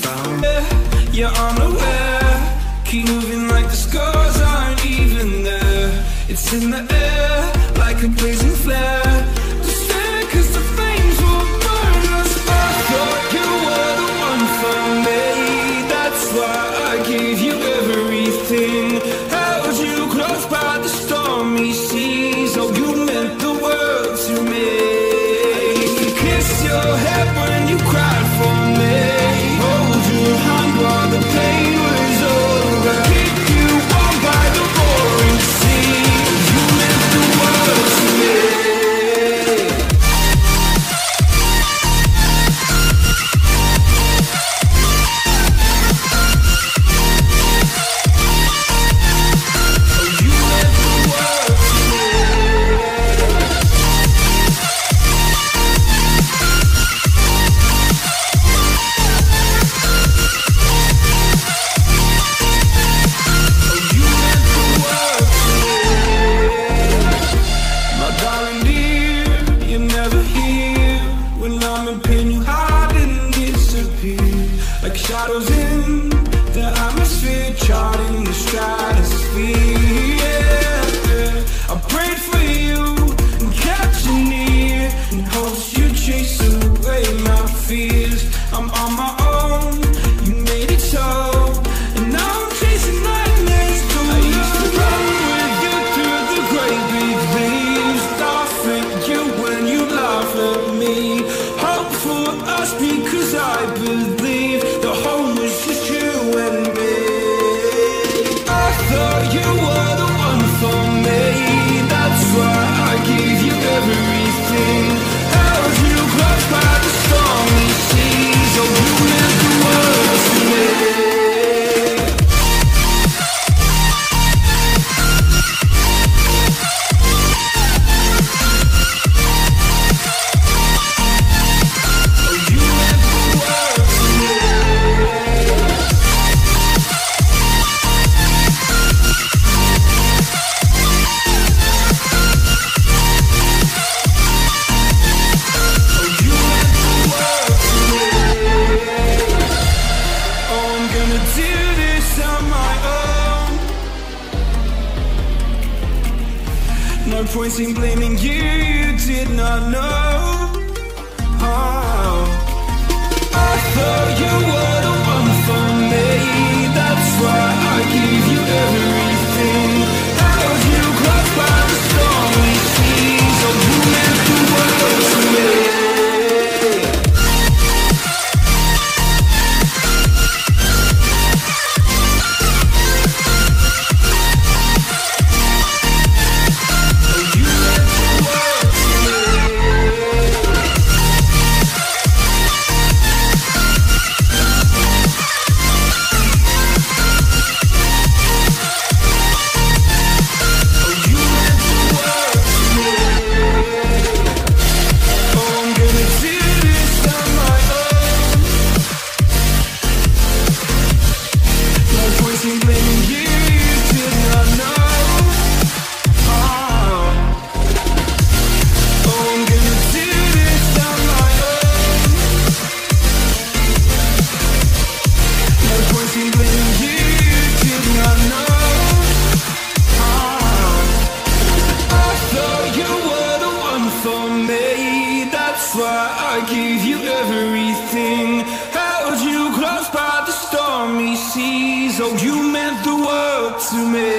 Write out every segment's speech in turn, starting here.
found. Yeah, I'm aware. Keep moving like the scars aren't even there. It's in the air like a blazing flare. Just stare 'cause the flames will burn us. I thought you were the one for me. That's why I gave you everything. Held you close by the stormy seas. Oh, you meant the world to me. I used to kiss your head when you cried for me. Hold your hand while the pain was over. Keep you warm by the roaring sea. You meant the world to me. Shadows in the atmosphere, charting the stratosphere. Yeah. I prayed for you and kept you near, in hopes you chase away my fears. I'm on my own, you made it so, and now I'm chasing nightmares too. I used to run with you through the great big leaves, laugh at you when you laugh at me. Hope for us because I believe the home was just you and me. I thought you were the one for me. That's why I gave you everything. Held you close by the stormy seas. Oh, you meant the world to me. No point in blaming you, you did not know. Oh. I thought you were the one for me. That's why I gave you everything. Held you close by the stormy seas. Oh, you meant the world to me. I gave you everything. Held you close by the stormy seas. Oh, you meant the world to me.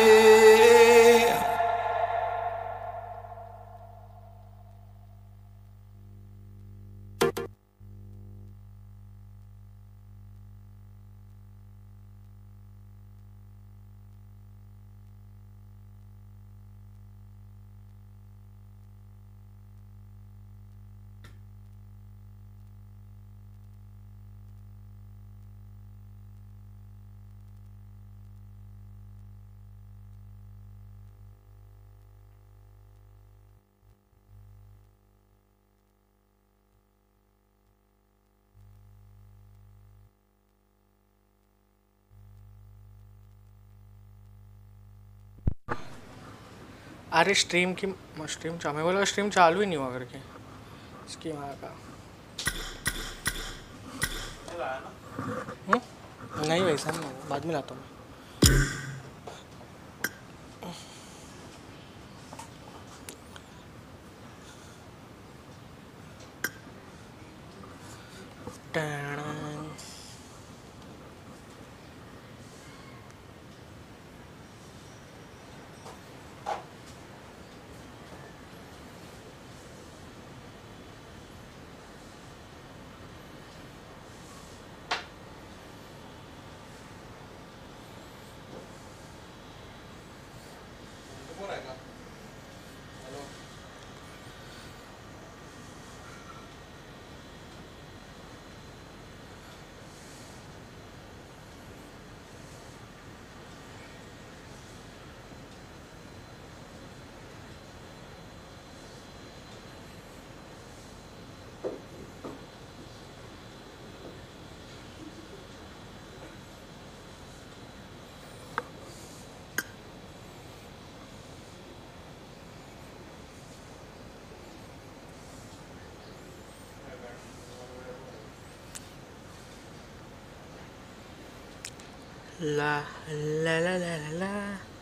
अरे stream मैं बोला stream चालू ही नहीं हुआ करके इसकी वहाँ का नहीं वैसा नहीं, बाद में लाता हूँ मैं। टैडन। ला ला ला ला ला ला।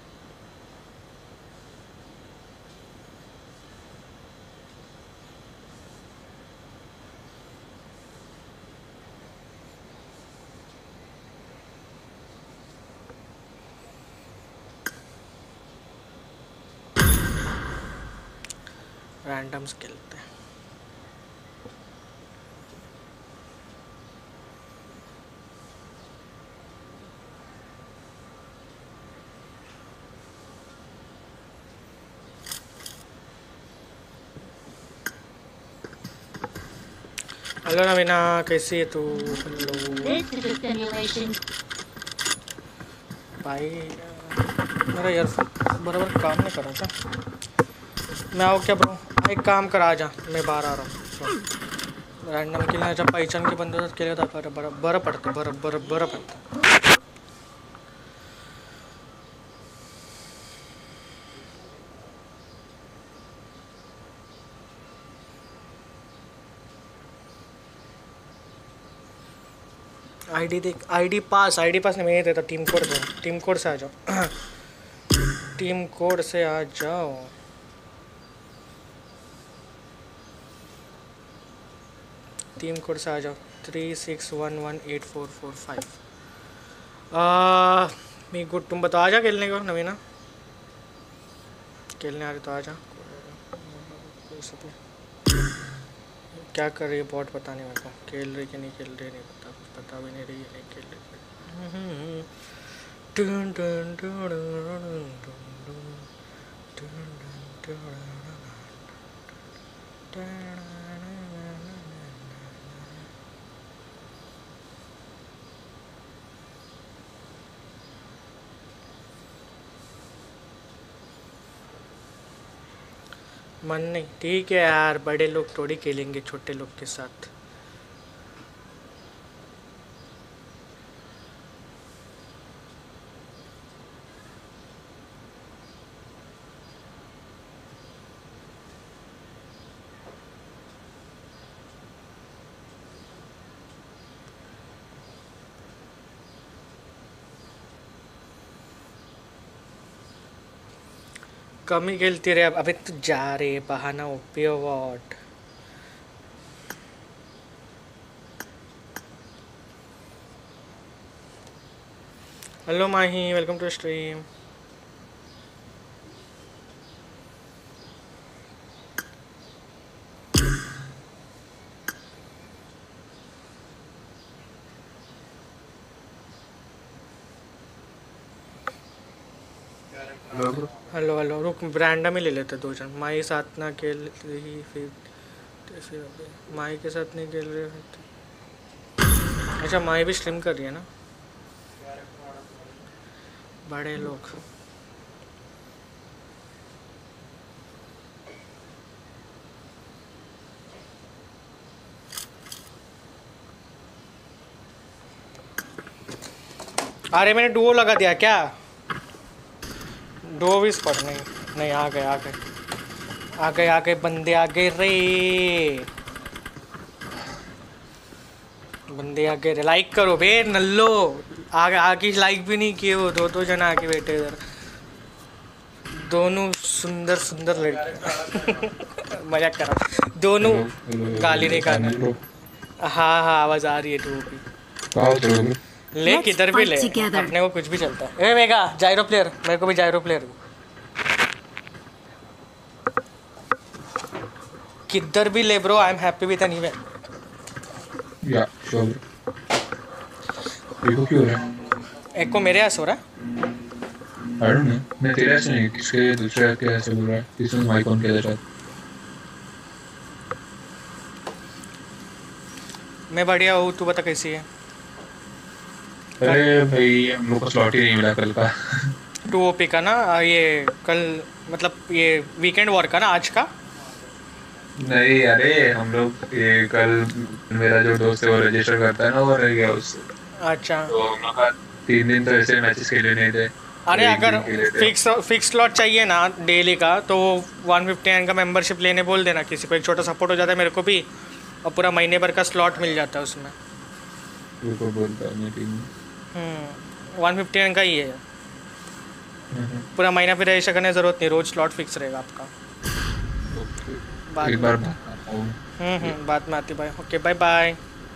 रैंडम्स खेलते हैं। हेलो नवीना, कैसी है तू? भाई मेरा ईयरफोन बराबर काम नहीं कर रहा था। मैं आओ क्या ब्रो? एक काम कर, आ जा, मैं बाहर आ रहा हूँ। रैंडम खेलना जब पहचान के बंदे साथ खेलेगा तो बर्फ पड़ता, बर्फ पड़ता। आईडी देख, आईडी पास नहीं, मैं देता टीम कोड दो। टीम कोड से आ जाओ। टीम कोड से आ जाओ। टीम कोड से आ जाओ 36118445। मी गुड, तुम बताओ आ जा खेलने को नवीना। खेलने आ रहे तो आ जा। क्या कर रही है बॉट पता नहीं मेरे को, खेल रही कि नहीं खेल रही नहीं पता भी नहीं रही है, नहीं खेल रही। मन नहीं, ठीक है यार, बड़े लोग थोड़ी खेलेंगे छोटे लोग के साथ। कम ही खेलती रहे। अबे तू जा रे, बहाना ओपी वॉट। Hello Mahi, welcome to stream. Hello hello, रुक, रैंडम ही ले लेते दो जन। माही साथ ना खेल रही फिर माही के साथ नहीं खेल रहे। अच्छा, माही भी स्ट्रीम कर रही है ना, बड़े लोग। अरे मैंने डुओ लगा दिया क्या? डुओ भी स्पॉट नहीं, आ गए बंदे, आ गए रे। बंदे आगे लाइक करो बे नल्लो, आगे लाइक भी नहीं किए वो दो जना आके बैठे इधर, दोनों सुंदर सुंदर लड़के मजाक कर रहा, दोनों गाली नहीं खाना। हाँ आवाज आ रही है टू ले किधर भी ले, अपने को कुछ भी चलता है। ए मेगा जायरो प्लेयर, मेरे को भी जायरो प्लेयर किधर भी ले bro, I am happy with an event. या श्योर। देखो क्यों हो रहा है? एक को मेरे यहाँ सो रहा है। I don't know, मैं तेरे ऐसे नहीं, किसके दूसरे के ऐसे बोल रहा है, किसने माइक ऑन किया था शायद। मैं बढ़िया हूँ, तू बता कैसी है? अरे भाई हम लोग को स्लॉट ही नहीं मिला कल का। 2OP का ना ये कल, मतलब ये वीकेंड वॉर का ना आज का। नहीं अरे हम लोग ये कल मेरा जो दोस्त है वो रजिस्टर करता है ना, वो रह गया उससे। अच्छा तो हम लोग का 3 दिन तो ऐसे मैचेस खेले नहीं थे। अरे अगर फिक्स स्लॉट चाहिए ना डेली का, तो 159 का मेंबरशिप लेने बोल देना किसी को, एक छोटा सपोर्ट हो जाता है मेरे को भी, और पूरा महीने भर का स्लॉट मिल जाता है उसमें। को बोलता है मीटिंग 159 का ही है पूरा महीना, फिर ऐसा करने की ज़रूरत नहीं, रोज स्लॉट फिक्स रहेगा आपका। एक बार बात में आती भाई। Okay bye bye.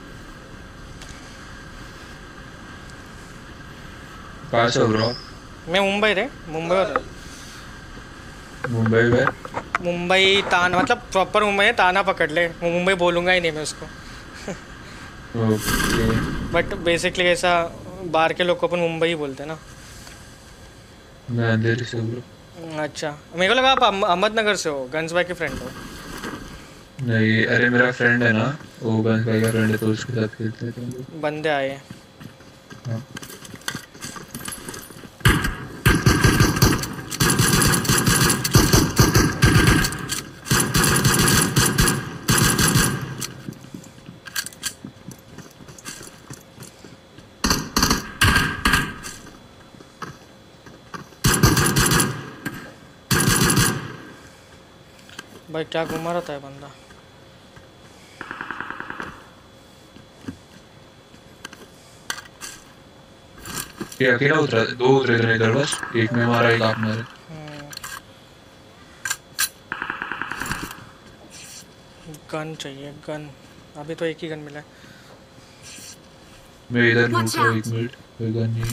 कहाँ से हो ब्रो? मैं मुंबई रे, मुंबई और मुंबई में। मुंबई ताना, मतलब प्रॉपर मुंबई है, ताना पकड़ ले, मुंबई बोलूँगा ही नहीं मैं उसको। ओके बट बेसिकली ऐसा बाहर के लोग को अपन मुंबई ही बोलते हैं ना। मैं अंधेरी से ब्रो। अच्छा मेरे को लगा आप अहमदनगर से हो, गंज भाई के फ्रेंड हो। नहीं अरे मेरा फ्रेंड है ना, वो गंज भाई का फ्रेंड है, तो उसके साथ खेलते हैं हम लोग। बंदे आए। हाँ भाई क्या घुमा रहा था ये बंदा। ये अकेला उतरा, 2 उतरे थे इधर बस, एक में मारा एक आप मारे। गन चाहिए गन, अभी तो एक ही गन मिला है। मैं इधर लूट रहा हूँ, 1 मिनट, कोई गन नहीं है।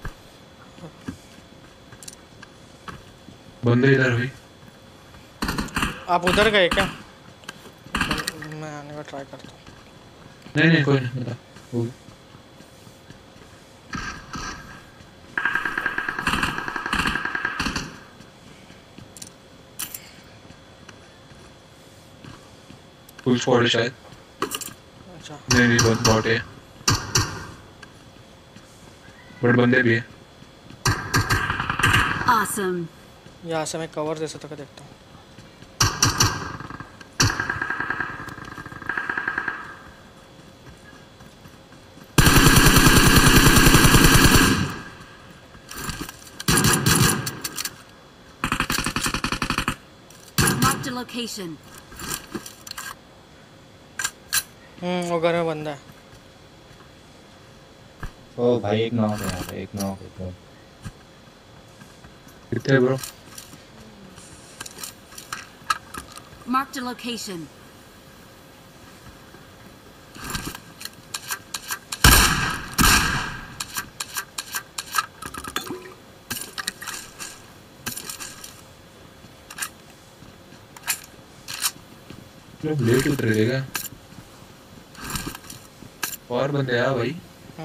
बंदे इधर भाई। आप उधर गए क्या? मैं आने का ट्राई करता हूँ। नहीं कोई नहीं, बता हो गया। फुल स्क्वाड है शायद। अच्छा नहीं बहुत बॉट है, बट बंदे भी है। Awesome. यहाँ से मैं कवर दे सकता देखता हूँ। Marked a location. वो घर में बंदा है। ओ भाई एक नॉक है यहाँ पे, एक नॉक है। कितने bro? Marked a location. Late उतर देगा और बंदे आ भाई।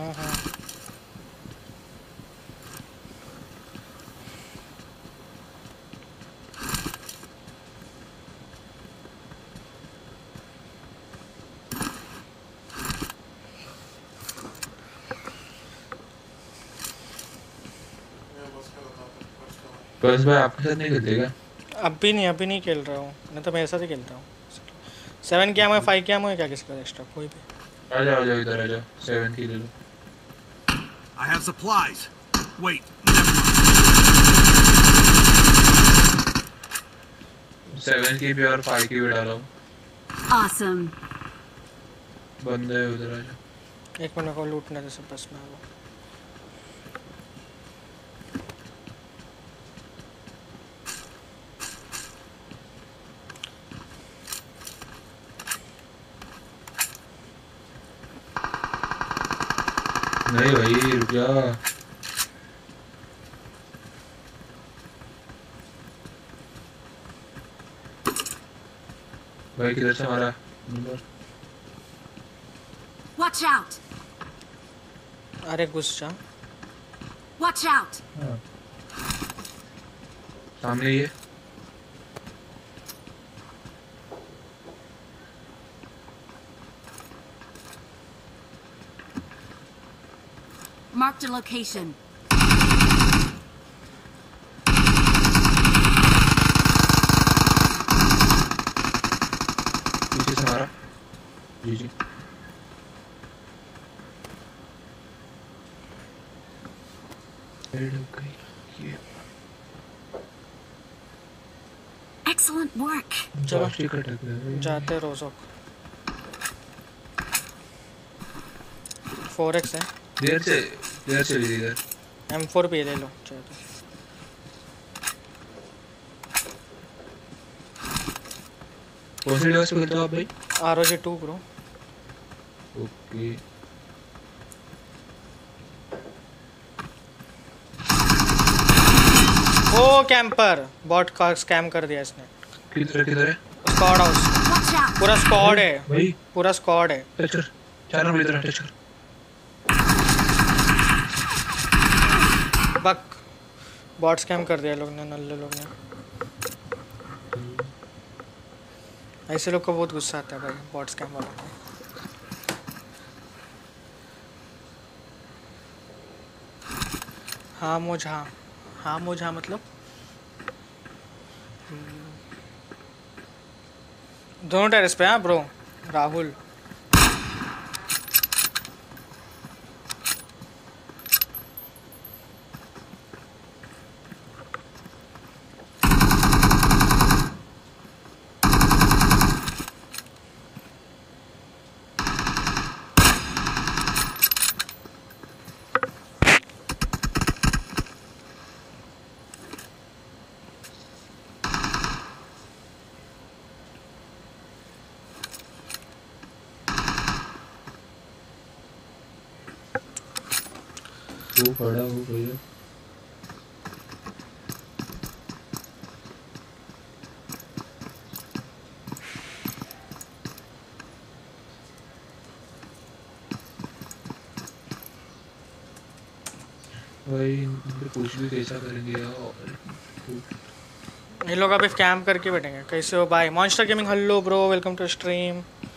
बस भाई आपके साथ नहीं खेलते क्या? अभी नहीं खेल रहा हूँ, नहीं तो मैं ऐसा ही खेलता हूँ। 7 क्या है, 5 क्या है, क्या किसी का एक्स्ट्रा कोई भी। आ जाओ इधर आ जाओ, 7 की ले लो। I have supplies. Wait. 7 की भी और 5 की भी डाला हूँ। Awesome. बंदे उधर आ जाओ। एक मिनट को लूटने दे सब बस में वो। नहीं भाई रुक जा। भाई किधर से मारा? Watch out! अरे घुस जा। Watch out! सामने ही है। Marked a location. पीछे से मारा। जी जी। Excellent work. चलो टिकट जाते रोजोक। 4x है। देर से भी इधर। M4 भी ले लो चाहे तो। कौन से डिवाइस पे खेलते हो आप भाई? ROG 2 bro. ओके। ओ कैंपर बॉट का स्कैम कर दिया इसने। किधर है? Squad house. Watch out! पूरा स्क्वाड है भाई पूरा स्क्वाड है। टच कर। 4 नंबर इधर टच कर। बक बॉट स्कैम कर दिया लोग ने, नल्ले लोग ने। ऐसे लोग को बहुत गुस्सा आता है भाई बॉट स्कैम वालों को। हाँ मुझा मतलब दोनों टेरेस पे। हाँ ब्रो राहुल। वो पड़ा हो भैया। भाई इनसे कुछ भी कैसा करेंगे यार। ये लोग अभी स्कैम करके बैठेंगे। कैसे हो भाई? Monster gaming hello bro, welcome to stream.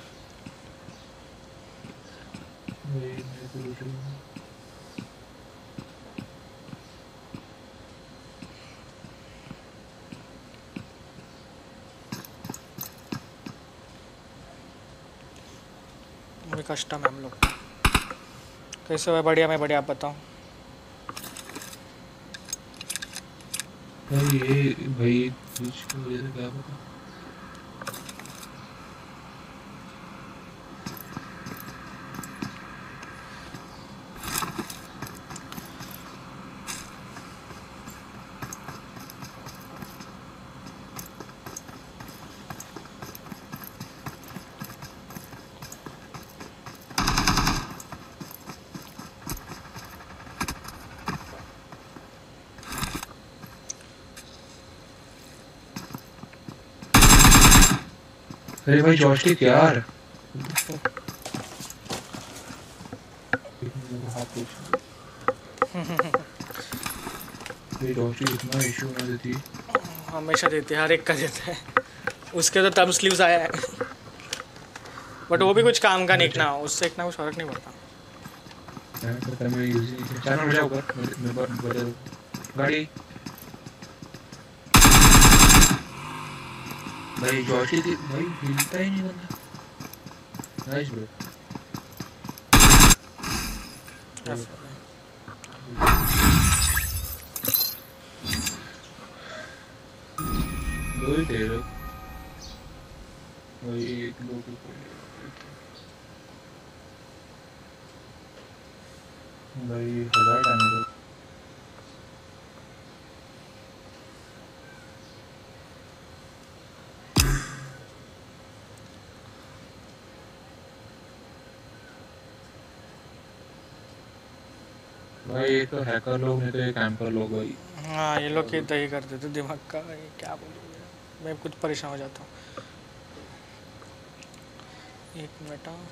अभी कस्टम है हम लोग। कैसे हो? बढ़िया, मैं बढ़िया, आप बताओ। भाई ये भाई कुछ की वजह से क्या पता। अरे भाई जॉयस्टिक यार। ये जॉयस्टिक इतना इशू ना देती। हमेशा देते हैं, हर एक का देते हैं। उसके तो तब स्लीव्स आया है बट वो भी कुछ काम का निकना, उससे इतना कुछ फर्क नहीं पड़ता। मैं यूज नहीं चैनल में जाओ कर मेरे पर बदल गाड़ी। भाई जॉयस्टिक भाई हिलता ही नहीं बंदा। Nice bro. दो ही थे लोग। भाई एक लोग भाई 1000 डैमेज। भाई ये तो हैकर लोग नहीं तो ये कैंपर लोग भाई। हाँ ये लोग तो ही कर देते दिमाग का, ये क्या बोलूँ मैं कुछ परेशान हो जाता हूँ। एक मिनट हाँ।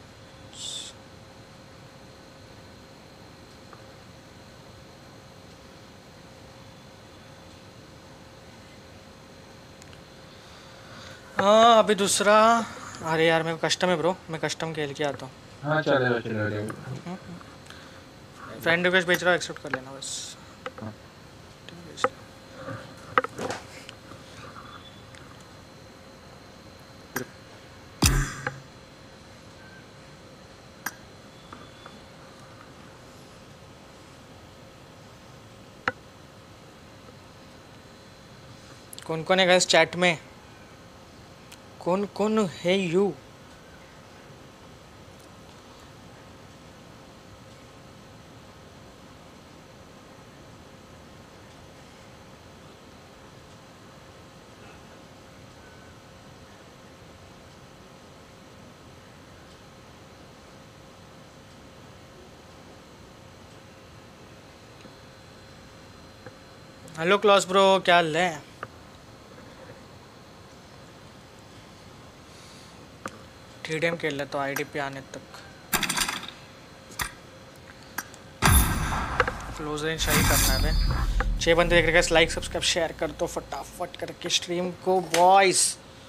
हाँ अभी दूसरा, अरे यार मेरे को कस्टम है ब्रो, मैं कस्टम खेल के आता हूँ। हाँ चलेगा चलेगा। फ्रेंड रिक्वेस्ट भेज रहा हूँ, एक्सेप्ट कर लेना बस। हाँ। कौन कौन है गाइस चैट में, कौन कौन है यू? हेलो क्लॉस ब्रो, क्या हाल है? TDM खेल ले तो आईडी पे आने तक क्लोज रेंज सही करना है बे। 6 बंदे देख रहे हैं, लाइक सब्सक्राइब शेयर कर दो फटाफट करके स्ट्रीम को बॉयज।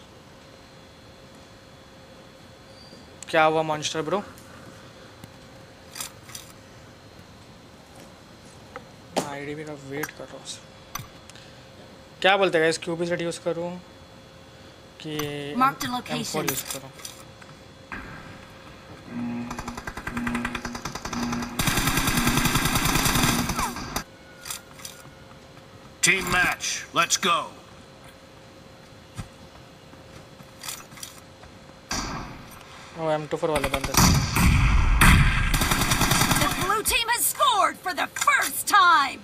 क्या हुआ मॉन्स्टर ब्रो? आईडी भी का वेट कर रहा हूँ। क्या बोलते हैं गाइस, क्यूबी सेट यूज़ करूँ कि Marked a location. M4 use करूँ? Team match. Let's go. ओ M24 वाले बंदे। The blue team has scored for the first time.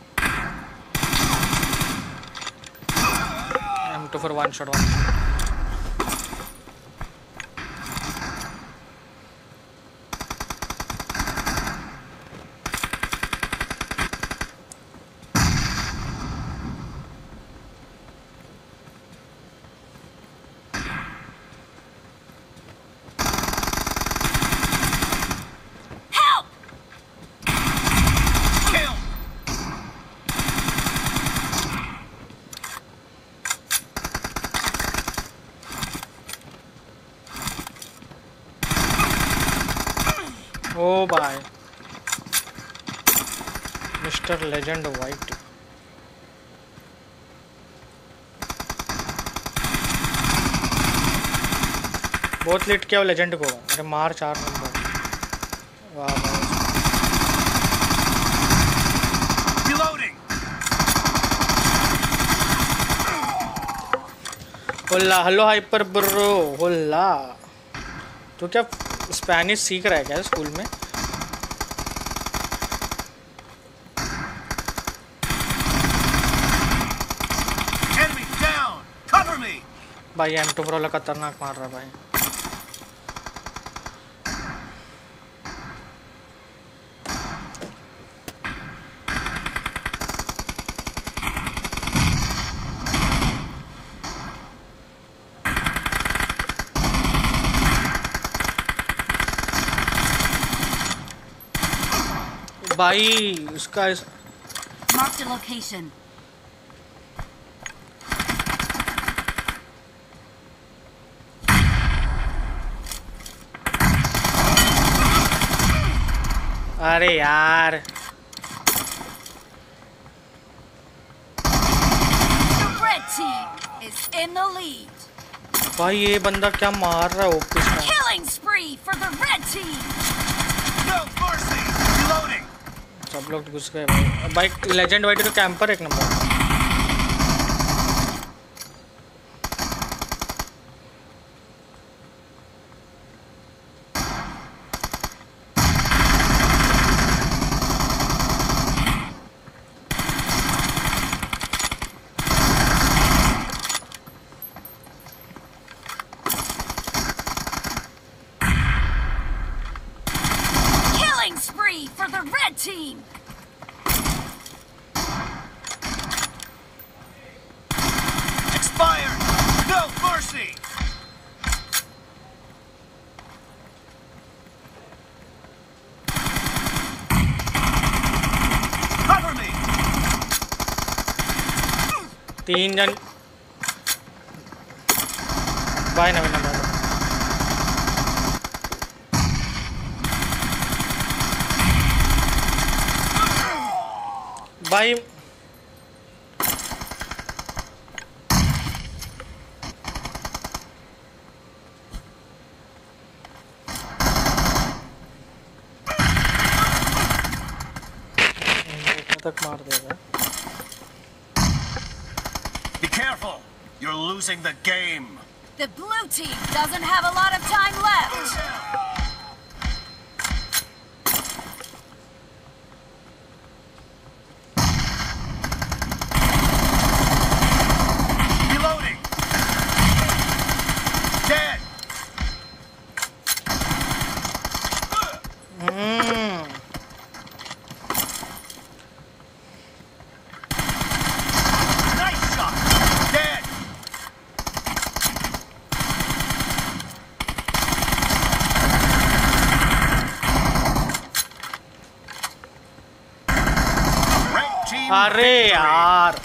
M24 one shot one. Help! Kill. ओ भाई मिस्टर लेजेंड वाइट। बहुत late किया वो लेजेंड को, अरे मार 4 नंबर। वाह भाई। Reloading. Hola hello hyper bro hola. तो क्या स्पेनिश सीख रहा है क्या स्कूल में? Enemy down. Cover me. भाई M24 वाला खतरनाक मार रहा भाई। भाई उसका Marked a location. अरे यार The red team is in the lead. भाई ये बंदा क्या मार रहा है ओपी में। Killing spree for the red team. No mercy. Reloading. सब लोग घुस गए भाई। भाई लेजेंड वाइट तो कैंपर एक number. for the red team! Expired! No mercy! Cover me! 3 जन बाय नवीन नंबर बाय तक मार देगा Be careful! You're losing the game! The blue team doesn't have a lot of time left! Reloading! Dead! Nice shot! Dead! Red team अरे victory. यार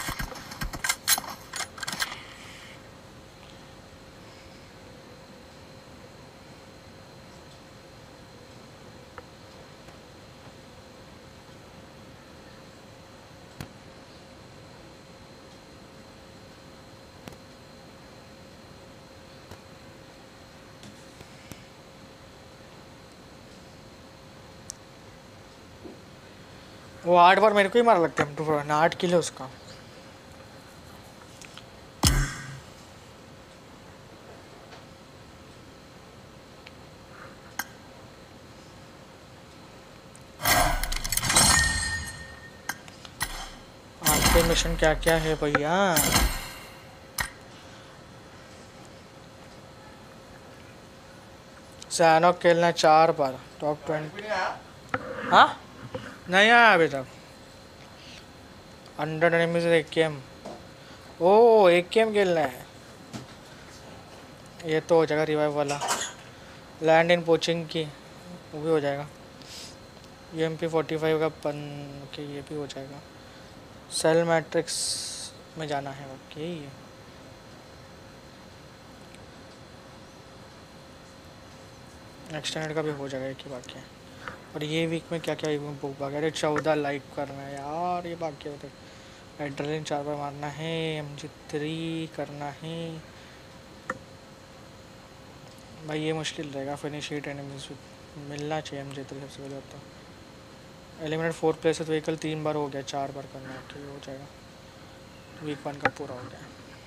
वो 8 बार मेरे को ही मार लगता है M2 ना 8 किल है उसका आपके मिशन क्या क्या है भैया सैनॉक खेलना 4 बार टॉप 20 हाँ नहीं आया अभी तक 100 एनिमीज AKM ओ AKM खेलना है ये तो हो जाएगा रिवाइव वाला लैंड इन पोचिंग की वो भी हो जाएगा UMP45 का पन के ये भी हो जाएगा सेल मैट्रिक्स में जाना है ओके एक्सटेंडेड का भी हो जाएगा एक ही बाकी है और ये वीक में क्या क्या इवेंट बुक बाकी है 14 लाइक करना है यार ये बाकी है एड्रेलिन 4 बार मारना है MG3 करना है भाई ये मुश्किल रहेगा फिनिश 8 एनिमीज मिलना चाहिए MG3 सबसे पहले तो एलिमिनेट 4 प्लेसेस व्हीकल 3 बार हो गया 4 बार करना है ठीक हो जाएगा वीक 1 का पूरा हो गया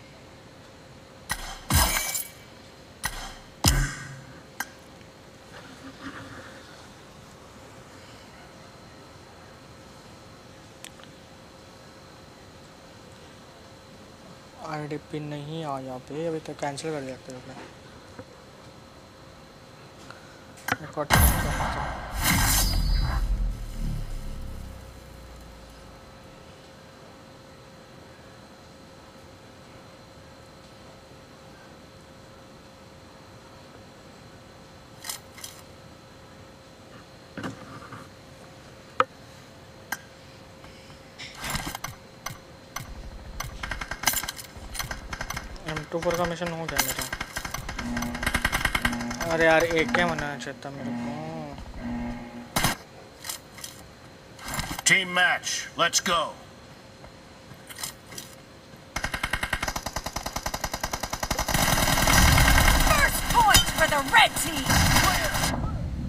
IDP नहीं आया पे अभी तक कैंसिल कर दिया आपने रिकॉर्ड M24 का मिशन हो गया मेरा अरे यार एक क्या बनाना चाहता मेरे को Team match. Let's go. First point for the red team!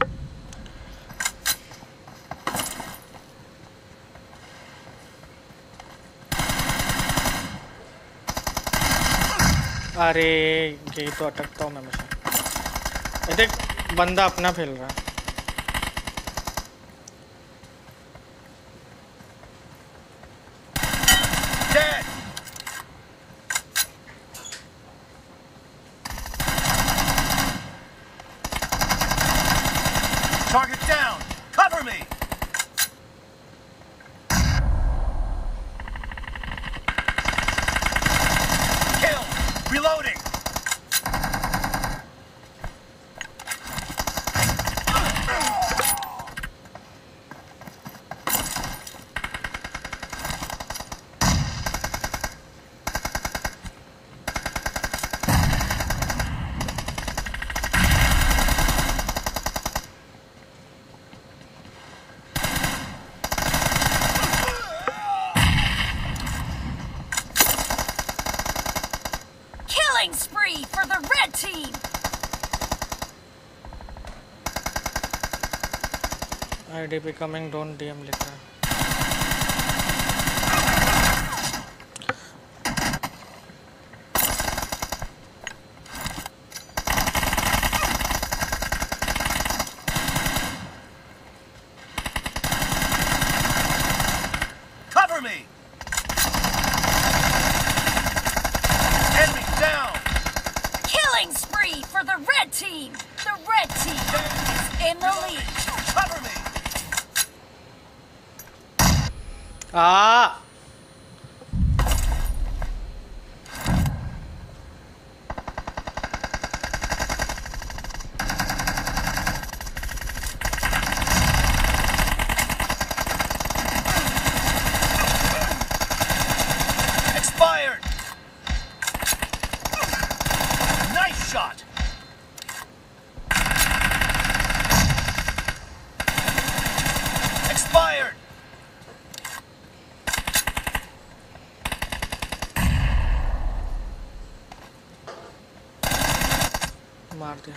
अरे यही तो अटकता हूँ मैं मिशन ये देख बंदा अपना फैल रहा है Dead. Target down. Cover me. I D P coming don't D M लिखा है। Cover me! Enemy down! Killing spree for the red team. The red team is in the lead. Cover me! Uh Expired! Nice shot! Expired! मार दिया।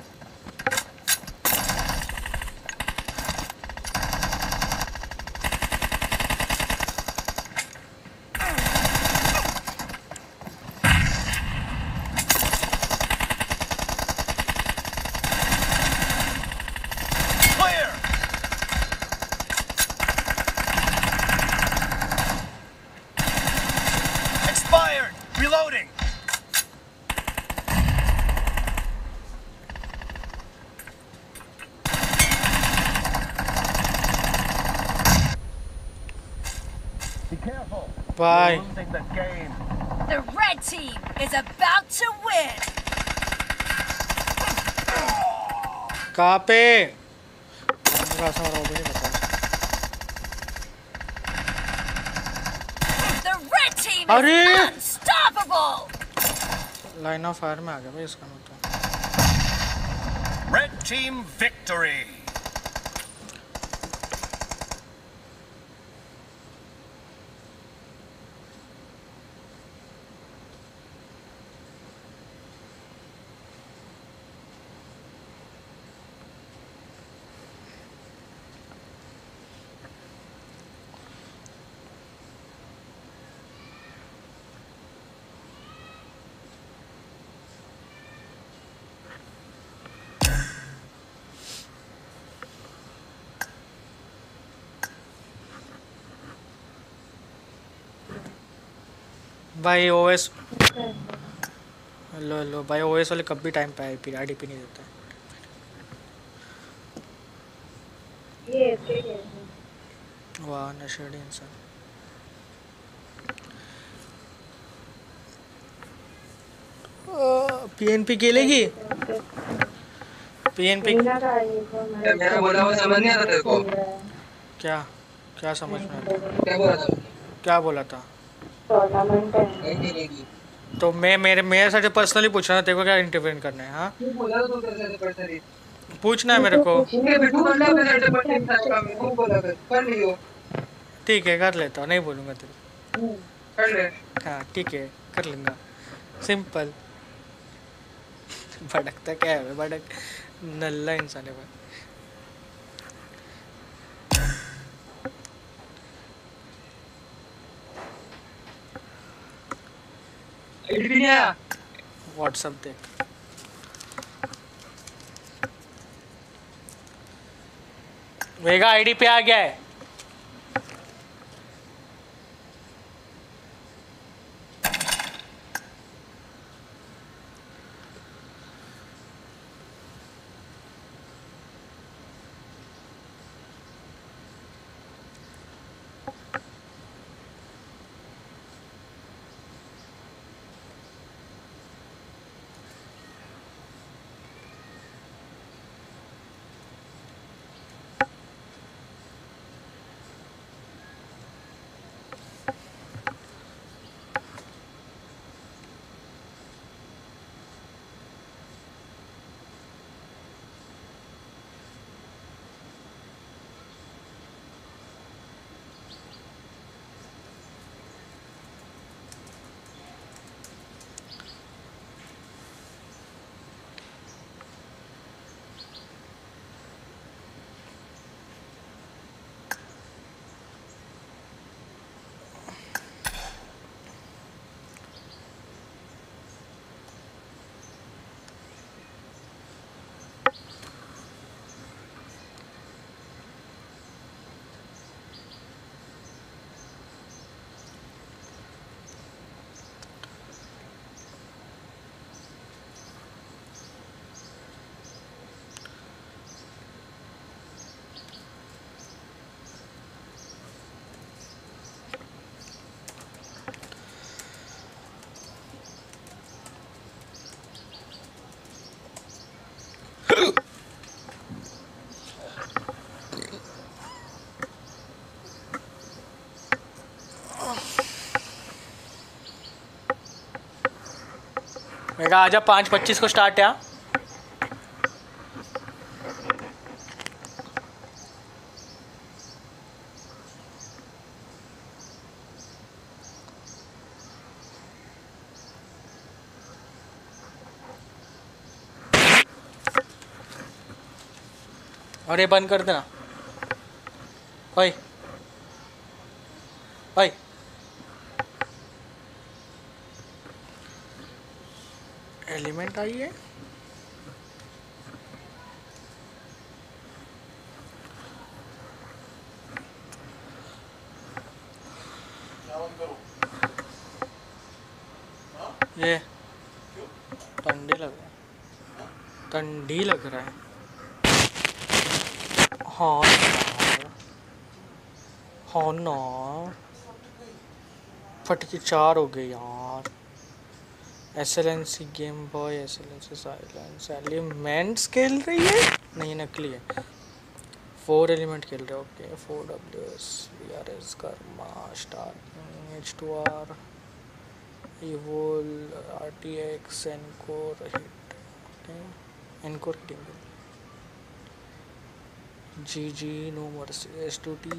Clear! Expired! Reloading! Be careful! Bye. You're losing the game. The red team is about to win. कहाँ पे? मेरा ऐसा रहा भी नहीं पता। The red team अरे! is unstoppable. Line of fire में आ गया भाई इसका मतलब। Red team victory! भाई ओएस हेलो हेलो भाई ओएस वाले कब भी टाइम पे आईपी आईडीपी नहीं देता वाह नशेड़ी इंसान पीएनपी खेलेगी पीएनपी मेरा बोला हुआ समझ नहीं आता तेरे को? क्या क्या समझ में आता क्या बोला था? क्या बोला था नहीं खेलेगी। तो मैं मेरे साथ पर्सनली पूछ रहा था तेरे को क्या इंटरवेन करना है हाँ तू बोला तो तेरे से पर्सनली। पूछना है मेरे को इनके बिट्टू कर ले अपने साइड से बट इंसान का मैं को बोला कर लियो। ठीक है कर लेता हूँ नहीं बोलूँगा तेरे कर ले। हाँ ठीक है कर लूँगा सिंपल भड़कता क्या है भड़क नल्ला इंसान है भाई आईडी नहीं आया। व्हाट्सएप देख वेगा आईडी पे आ गया है मैं कहा आजा 5:25 को स्टार्ट है। और ये बंद कर देना। ओए ओए एलिमेंट आई है। ये ठंडी लग रहा है, ठंडी लग रहा है। हाँ यार, हाँ ना, फटकी 4 हो गई यार। SLNC game boy, SLNC silence elements खेल रही है, नहीं नकली है। 4 एलिमेंट खेल रहे हो, okay. 4WS VRS karma start H2R इवोल RTX encore hit, encore hitting GG no mercy S2T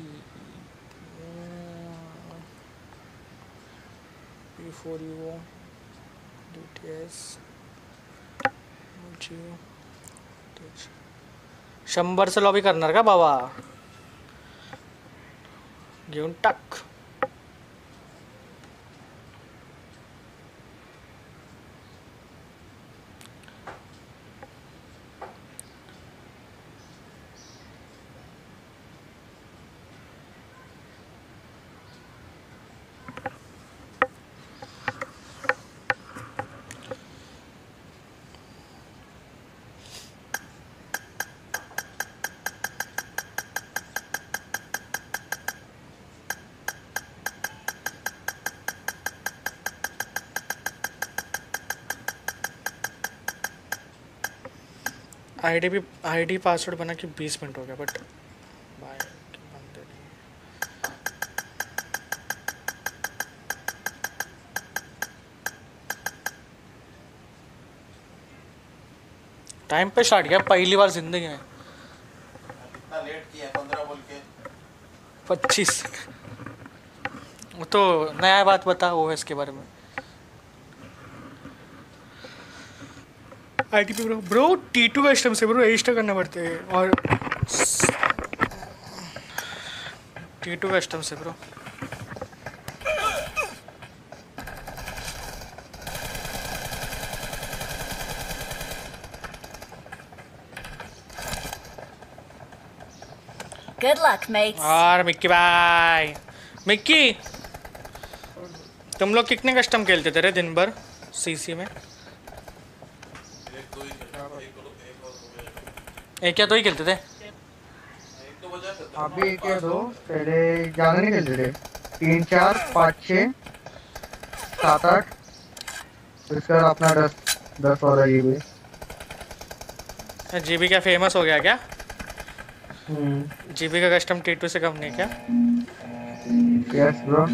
P4U DTS 100 से लॉबी करणार का बाबा? घेऊन टाक। आईडी पासवर्ड बना के 20 मिनट हो गया, बट भाई बनते नहीं। टाइम पे स्टार्ट किया पहली बार जिंदगी में। कितना लेट किया? 15 बोल के 25। वो तो नया बात बता OS के बारे में। आईटी पे ब्रो T2 कस्टम से ब्रो रजिस्टर करना पड़ते हैं, और T2 कस्टम से ब्रो। Good luck, mates. और मिक्की भाई, मिक्की तुम लोग कितने कस्टम खेलते थे रे दिन भर सीसी में? एक या दो ही खेलते थे? अभी 1 या 2, पहले ज़्यादा नहीं खेलते थे। 3 4 5 6 7 8, इसका अपना 10 वाला ये भी। जीबी क्या फेमस हो गया क्या? जीबी का कस्टम T2 से कम नहीं क्या? Yes bro.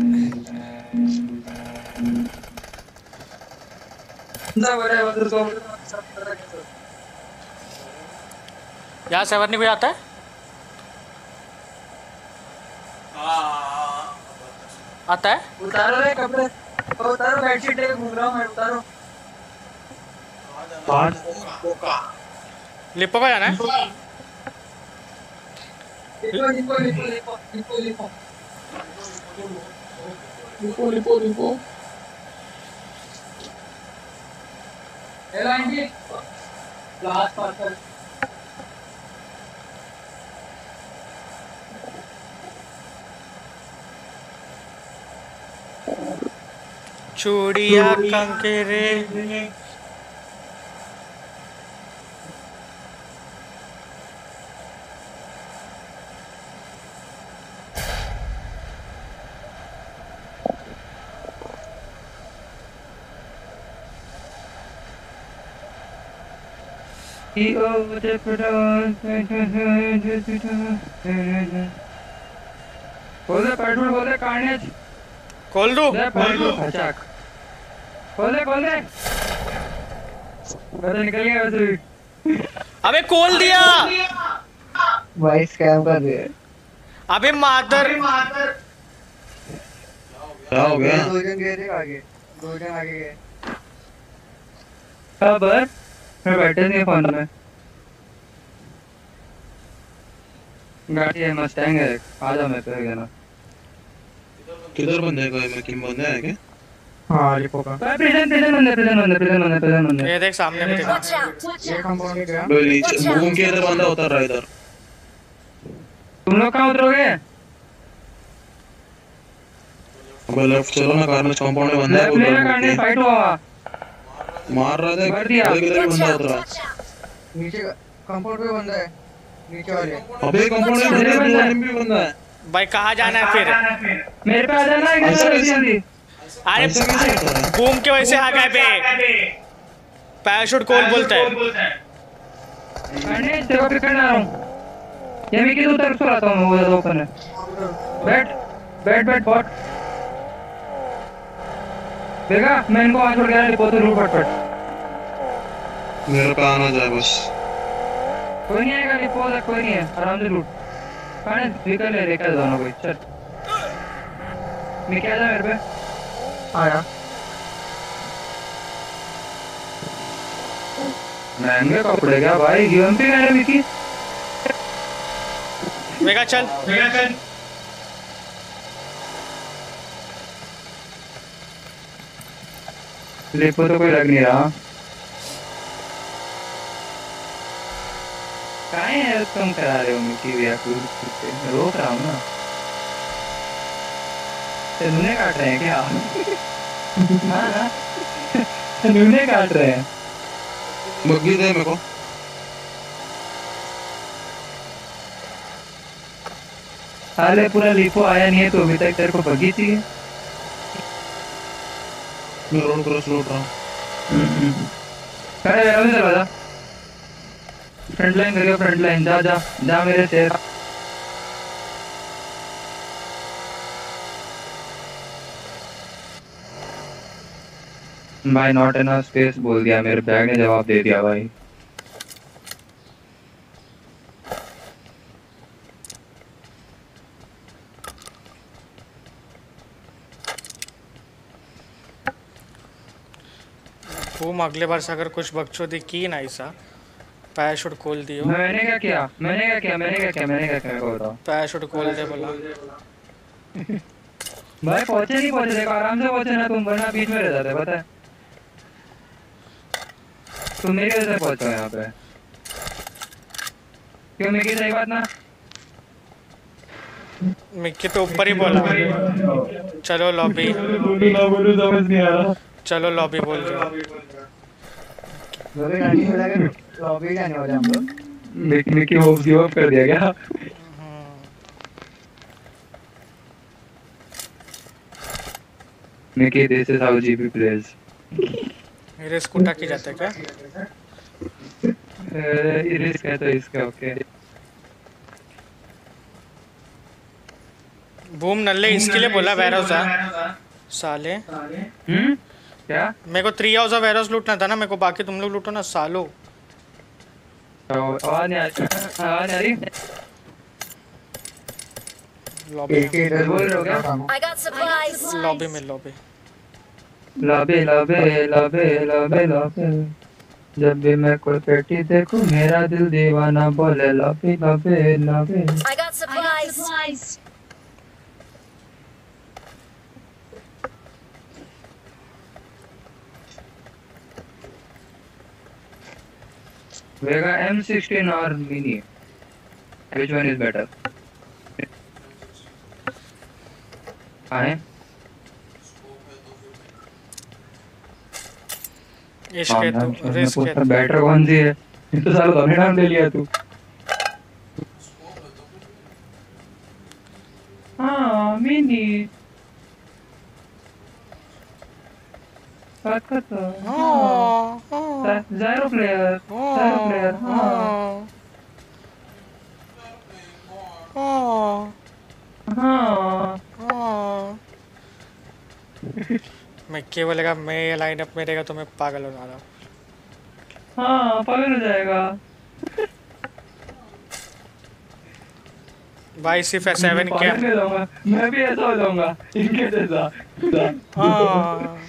यहाँ सेवर नहीं कोई आता है? आता है? उतारो रे कपड़े, उतारो बेडशीट लेके घूम रहा हूँ मैं, उतारो। लिपो का जाना है? लिपो। Hello aunty, last parcel. चूड़िया कंकेरे पेट्रोल बोले कार्नेज खोल दो। खोल दे। मैं तो निकल गया वैसे भी। अबे खोल दिया। भाई स्कैम कर रहे हैं। अबे मादर। क्या हो गया? दो जन गए थे आगे, दो जन आगे गए। खबर मैं बैठे नहीं फोन में। गाड़ी है मस्टैंग है, आजा मैं पे गया ना। किधर बंदे है? कोई किम बंदे है क्या? हाँ लिपो का। प्रेजेंट बंदे। ये देख सामने में देखा। Watch out! Watch ये out! कंपाउंड में गया। भाई नीचे घूम के इधर बंदा उतर रहा है इधर। तुम लोग कहाँ उतरोगे? अबे लेफ्ट चलो ना, कार्नर कंपाउंड में बंदा है। लेफ्ट लेना करने फाइट हुआ। मार रहा था। मार दिया। किधर Watch बंदा out! उतरा? Watch out! नीचे कंपाउंड में बंदा है, नीचे वाले। अबे कंपाउंड में मेरे दो बंदा है। एनिमी बंदा है। भाई कहाँ जाना है फिर? मेरे पे आ जाना है ऐसा कैसे? जल्दी। अरे ऐसा कैसे होता है? घूम के वैसे आ गए बे। पैराशूट कॉल बोलता है। करने तेरे को पिक करना आ रहा हूँ। ये मैं किधर उतर सो रहा हूँ, वो ओपन है। बैठ बॉट। देखा मैं इनको वहाँ छोड़ गया, लिपो तो लूट फट। मेरे पे आना जाए बस। कोई नहीं आएगा, लिपो तक कोई नहीं है, आराम से लूट। कहाँ है? व्हीकल ले लेकर दोनों कोई चल। मैं क्या जा मेरे पे? आया। महंगे कपड़े क्या भाई, यूएमपी का है विकी। वेगा चल। लिपो तो कोई लग नहीं रहा। काहे है तुम करा रहे हो मिकी भैया को? रोक रहा हूँ ना। नूने काट रहे हैं क्या? हाँ नूने काट रहे हैं। बग्गी दे मेरे को। साले पूरा लिपो आया नहीं है तो अभी तक तेरे को बगी चाहिए। मैं रोड क्रॉस लूट रहा हूँ। खड़े वेरा में चला जा। फ्रंट लाइन करियो, फ्रंट लाइन। जा मेरे शेर। भाई नॉट इनफ स्पेस बोल दिया, मेरे बैग ने जवाब दे दिया भाई। घूम अगले बार से अगर कुछ बकचोदी की ना ऐसा पैराशूट खोल दियो। मैंने क्या किया मेरे को बताओ। पैराशूट खोल दे बोला। भाई पहुंचे देखो आराम से पहुंचे ना तुम, वरना बीच में रह जाते पता है। तुम मेरी वजह से पहुंचे यहाँ पे। क्यों मिकी, सही बात ना? मिक्की तो ऊपर ही बोला। चलो लॉबी। बोलू समझ नहीं आ रहा। चलो लॉबी बोल रहा। लॉबी जाने वाले हम लोग। मिकी होप्स गिव अप कर दिया क्या? मिकी दिस इज हाउ जीपी प्लेज। मेरे स्कूटर की जाता है क्या? रिस्क है तो इसका ओके। बूम नल्ले इसके लिए बोला वेयरहाउस साले। क्या? मेरे को 3 हाउस वेयरहाउस लूटना था ना मेरे को, बाकी तुम लोग लूटो ना सालो। आवाज नहीं आ रही। लॉबी बोल रहे हो क्या? I got supplies. लॉबी में लॉबी। लबे जब भी मैं कोई पेटी देखूं मेरा दिल दीवाना बोले लबे। I got supplies. वेगा M16 और mini, which one is better? आए इश्क है तो रिस्क है। बेटर कौन सी है? ये तो सारा दोनों नाम ले लिया तू। हाँ मिनी बात करता। ज़ीरो प्लेयर मैं केवल मैं ये लाइन अप में रहेगा तो मैं पागल हो जा रहा हूँ। हाँ पागल हो जाएगा। भाई सिर्फ 7 क्या पागल हो जाऊंगा मैं भी, ऐसा हो जाऊंगा इनके जैसा। हाँ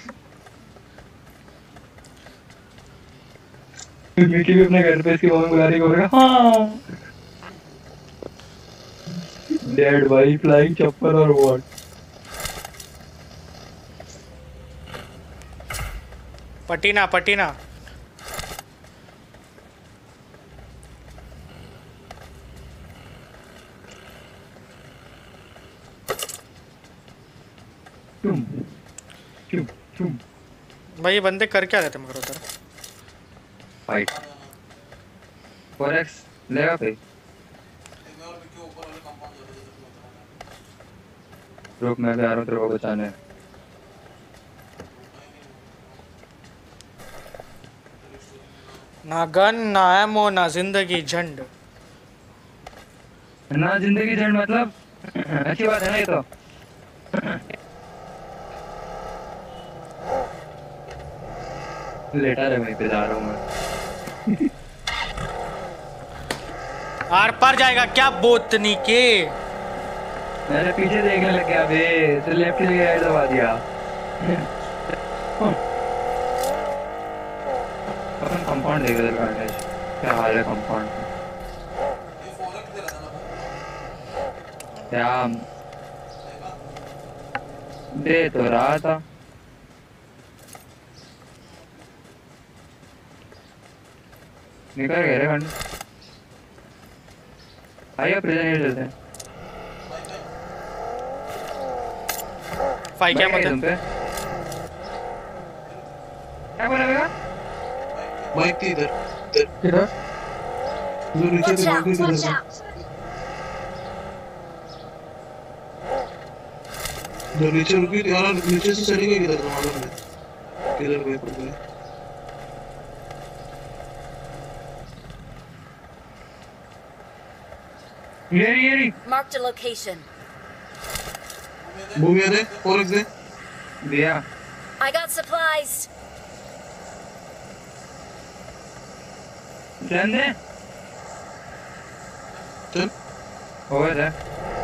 मिकी भी अपने घर पे इसकी मम्मी बुला रही होगा। हाँ डेड भाई, फ्लाइंग चप्पल और वॉट। पटीना पटीना चुम चुम चुम। भाई ये बंदे कर क्या रहे थे मगर उधर? फाइट 4x लेगा भाई। मैं और विक्की ऊपर वाले कंपाउंड जा रहे थे तो उतरा रुक मैं भी आ रहा हूँ तेरे को बचाने। ना गन ना एमो ना जिंदगी झंड। ना जिंदगी झंड मतलब अच्छी बात है ना ये तो। लेटा रहे वहीं पे जा रहा हूँ मैं। आर पार जाएगा क्या बोतनी के? मैंने पीछे देखने लग गया बे, तो लेफ्ट के लिए दबा दिया। अपन कंपाउंड देख रहे थे, क्या हाल है कंपाउंड में? ये फोरक दे रहा था ना क्या दे तो रहा था। निकल गए रे खंड। आइए प्रेजेंट चलते हैं। फाइट क्या बैठ गए तुम मतलब? पे? क्या बोला बेगा? बाइक थी इधर किधर? जो नीचे Watch से out! भाग Watch गई out! जो नीचे रुकी थी यार, नीचे से चली गई किधर मालूम नहीं किधर गई पड़ गई। ये रही। Marked a location. भूमि दे फोरक दे। दिया। I got supplies. चल दे। चल हो गया था।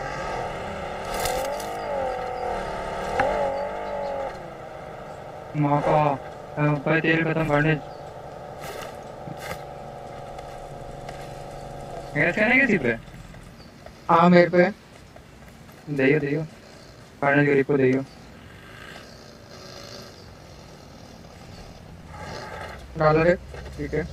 मौका भाई तेल खत्म करने। गैस करने किसी पे? हाँ मेरे पे। दियो दियो करने के रिपो दियो। डालो रे, ठीक है।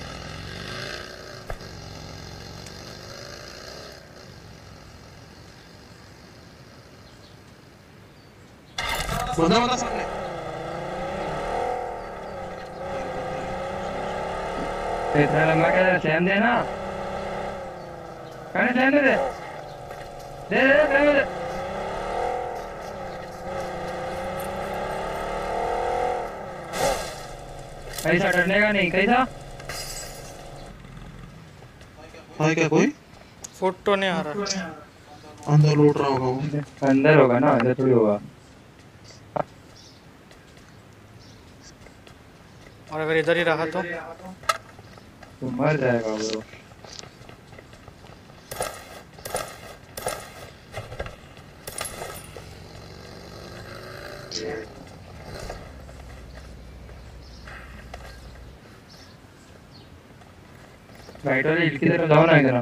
बंदा सामने। तो इतना लंबा क्या स्लैम देना? कहने स्लैम दे स्लैम दे। कैसा डरने का नहीं कैसा? हाँ क्या कोई फुट तो नहीं आ रहा। अंदर लूट रहा होगा वो। अंदर होगा ना, अंदर थोड़ी होगा। और अगर इधर ही रहा तो तो मर जाएगा वो। राइट वाले हिल की तरफ जाओ ना इधर।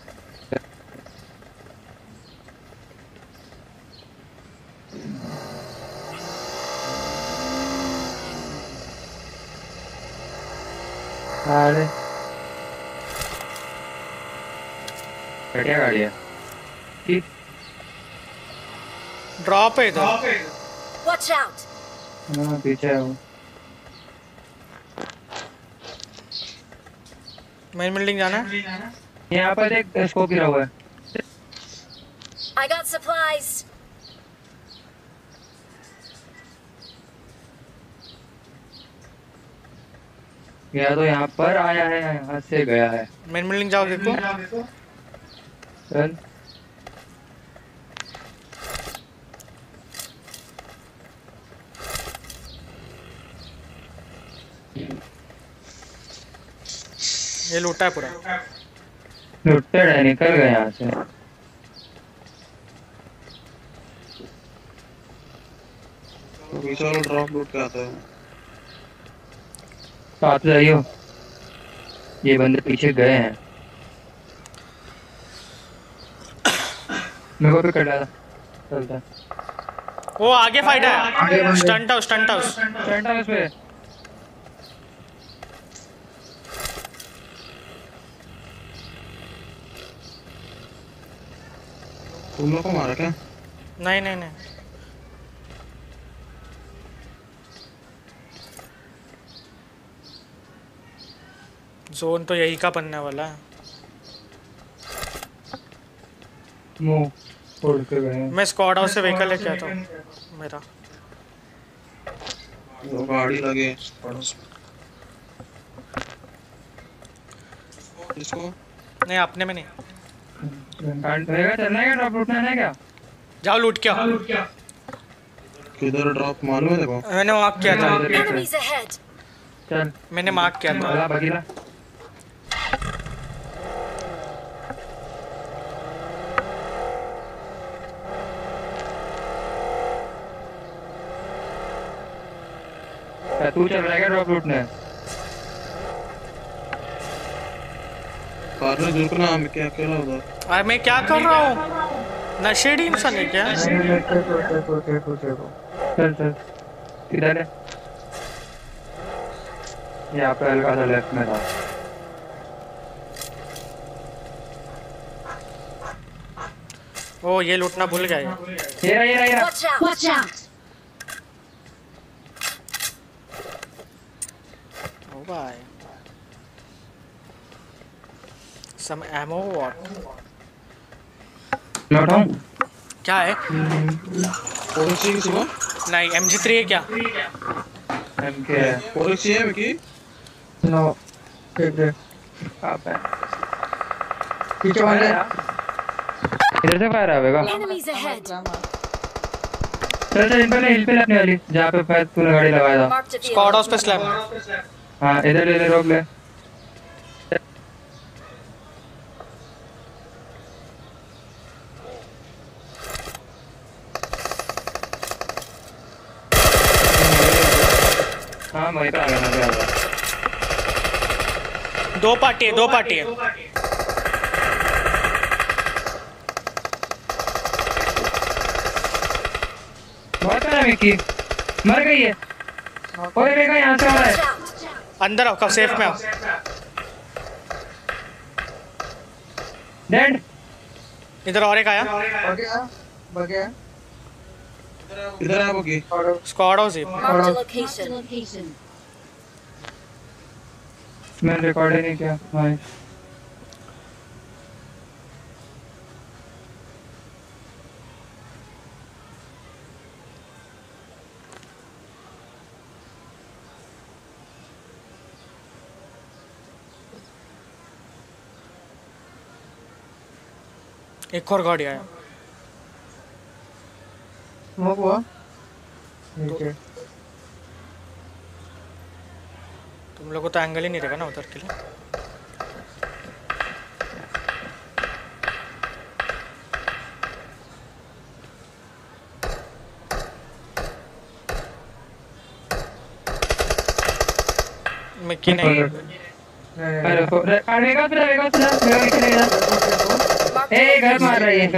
अरे बढ़िया गाड़ी है। ठीक ड्रॉप है इधर। Watch out! हाँ पीछे है वो। मेन बिल्डिंग जाना है। यहाँ पर एक स्कोप गिरा हुआ है। I got supplies. या तो यहाँ पर आया है, यहाँ से गया है। मेन बिल्डिंग जाओ देखो। चल ये लूटा है पूरा। लुटेड है, निकल गए यहाँ से। पीछे वाला ड्रॉप लूट के आता है। साथ जाइयो, ये बंदे पीछे गए हैं। मेरे को भी कर डाला, चलता। वो आगे फाइट है, स्टंट हाउस स्टंट हाउस पे। तुम लोग को मारा क्या? नहीं नहीं नहीं, जोन तो यही का बनने वाला है। मुंह छोड़ के गए। मैं स्क्वाड हाउस से व्हीकल लेके आता हूँ मेरा। वो गाड़ी लगे इसको नहीं, अपने में नहीं। रहेगा, चलना है क्या? ड्रॉप लूटना है क्या? जाओ लूट के आओ। किधर ड्रॉप मालूम है देखो? मैंने मार्क किया था। Enemies ahead. चल मैंने मार्क किया था। बगीला तू चल रहा है क्या ड्रॉप लूटने? पार्टनर रुकना, मैं क्या अकेला उधर? अरे मैं क्या कर रहा हूँ? नशेड़ी इंसान है क्या? चल चल, किधर है? यहाँ पे हल्का सा लेफ्ट में था। ओ ये लूटना भूल गया। ये रहा। Watch out. Watch out. ओ भाई, some ammo what? लौटाऊं? क्या है? फोरेक्सी की सुबह? नहीं, MG3 है क्या? MK है। फोरेक्सी है मिकी? नो ठीक है। कहाँ पे? पीछे वाले इधर से फायर आवेगा। Enemies ahead. चल इन पे हिल पे लगने वाली, जहाँ पे फायर तूने गाड़ी लगाया था। Marked a squad vehicle. House पे स्लैम। हाँ इधर ले रोक ले। हाँ वहीं पे आ गया। दो पार्टी है। बहुत है मिकी, मर गई है। और देखा यहाँ से आ रहा है। अंदर आओ, सेफ में आओ। डेड। इधर और एक आया। बगैर इधर आ बगी। स्क्वाड हाउस है। Marked a location. मैंने रिकॉर्ड ही नहीं किया भाई। एक और गाड़ी आया। स्मोक हुआ नीचे। तुम लोगों को तो एंगल ही नहीं रहेगा ना उधर के लिए। मिक्की नहीं। गलत मार रही है।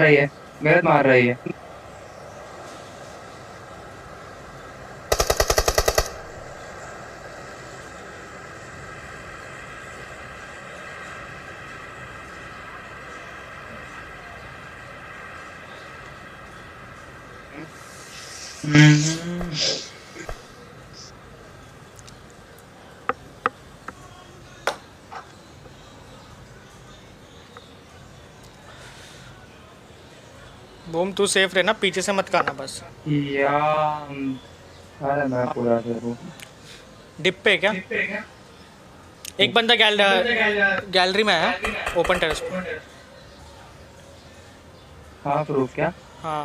बूम तू सेफ रहना, पीछे से मत खाना बस। अरे मैं पूरा डिप पे क्या? एक बंदा गैलरी में है, ओपन टेरेस पे। हाँ प्रूफ क्या? हाँ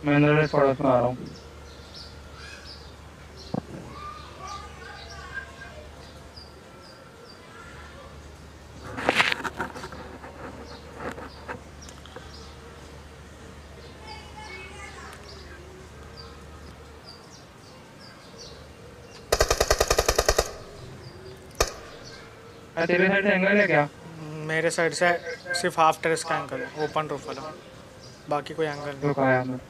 मैं अंदर थोड़ा सा आ रहा हूँ। तेरे साइड से एंगल है क्या? मेरे साइड से सिर्फ हाफ टेरेस का एंगल है, ओपन रूफ वाला, बाकी कोई एंगल नहीं। रुक आया मैं।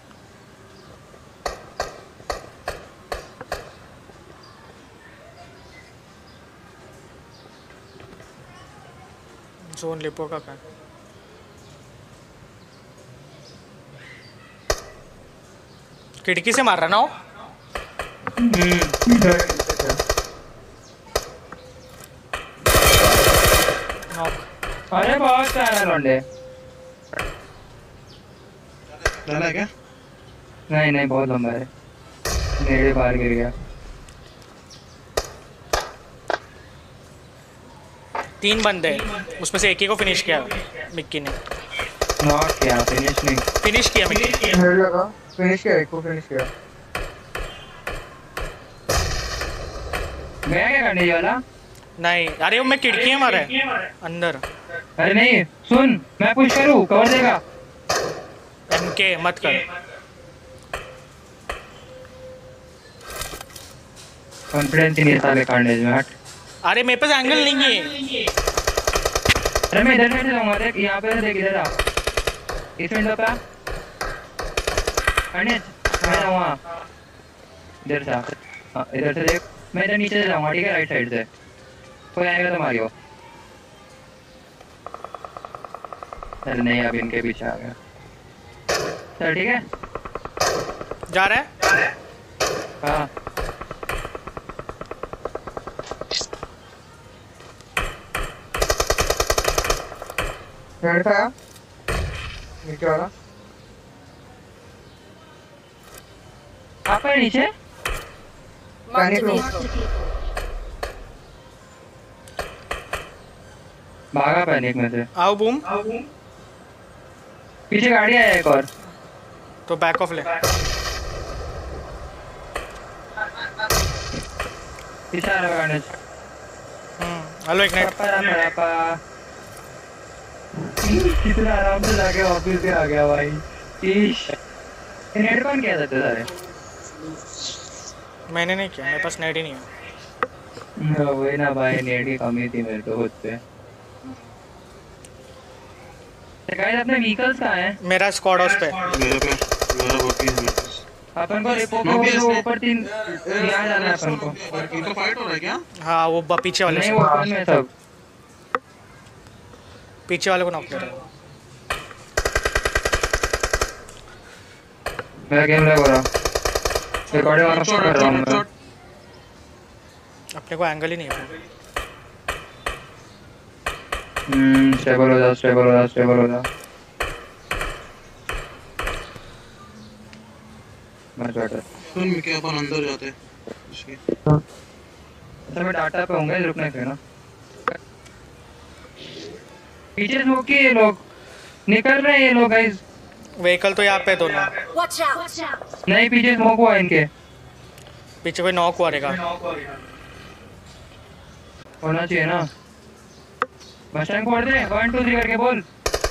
जोन लिपो का क्या? खिड़की से मार रहा ना वो? अरे बहुत सारा लौंडे। डाला है क्या? नहीं नहीं बहुत लंबा है, नेड़े बाहर गिर गया। 3 बंदे, उसमें से एक ही को फिनिश किया मिक्की ने। नॉट किया, फिनिश नहीं। फिनिश किया मिक्की। हेड लगा, फिनिश किया, एक को फिनिश किया। मैं क्या करने ये वाला? नहीं, अरे वो मैं खिड़की में मारा है अंदर। अरे नहीं सुन, मैं पुश करूँ कवर देगा। एमके मत कर। कॉन्फिडेंस ही नहीं है साले कार्नेज में। हट। अरे मेरे पास एंगल नहीं है। अरे मैं इधर से जाऊंगा, देख यहाँ पे देख, इधर आ, इस विंडो पे कार्नेज। मैं जाऊँगा इधर से। हाँ इधर से देख, मैं इधर नीचे से जाऊँगा, ठीक है, राइट साइड से। कोई आएगा तो मारियो। चल नहीं, अब इनके पीछे आ गया। चल ठीक है, जा रहा है। हाँ हेड खाया नीचे वाला। आप है नीचे। Panic room. भागा पैनिक में से। आओ बूम। पीछे गाड़ी आया एक और, तो बैक ऑफ ले। पीछे आ रहा है कार्नेज। हेलो एक नाइट। कितना आराम से जाके ऑफिस से आ गया भाई। नेट बंद किया था सारे। मैंने नहीं किया, मेरे पास नेट ही नहीं है। वही ना भाई, नेट की कमी थी मेरे को खुद पे। गाइस अपने व्हीकल्स कहाँ हैं? मेरा स्क्वाड हाउस पे। मेरा बाकी है मेरे पास। अपन को रिपो को ऊपर 3 यहाँ जाना है अपन को। इनका फाइट हो रहा है क्या? हाँ वो पीछे वाले नहीं से। वो अपन में सब पीछे वाले को नॉक कर रहा है। मैं गेम लगा रहा, रिकॉर्डिंग ऑन कर रहा हूँ मैं। अपने को एंगल ही नहीं है। स्टेबल हो जा, स्टेबल हो जा, स्टेबल हो जा। मैं बैठा। सुन क्या अपन अंदर जाते हैं उसके। तो मैं डाटा पे होंगे, रुकने से ना। पीछे स्मोक किए ये लोग, निकल रहे हैं ये लोग गाइस। व्हीकल तो यहाँ पे दोनों। Watch out! नहीं पीछे स्मोक हुआ इनके। पीछे कोई नॉक हुआ रहेगा। होना चाहिए ना। बस टाइम फोड़ दे, 1 2 3 करके बोल।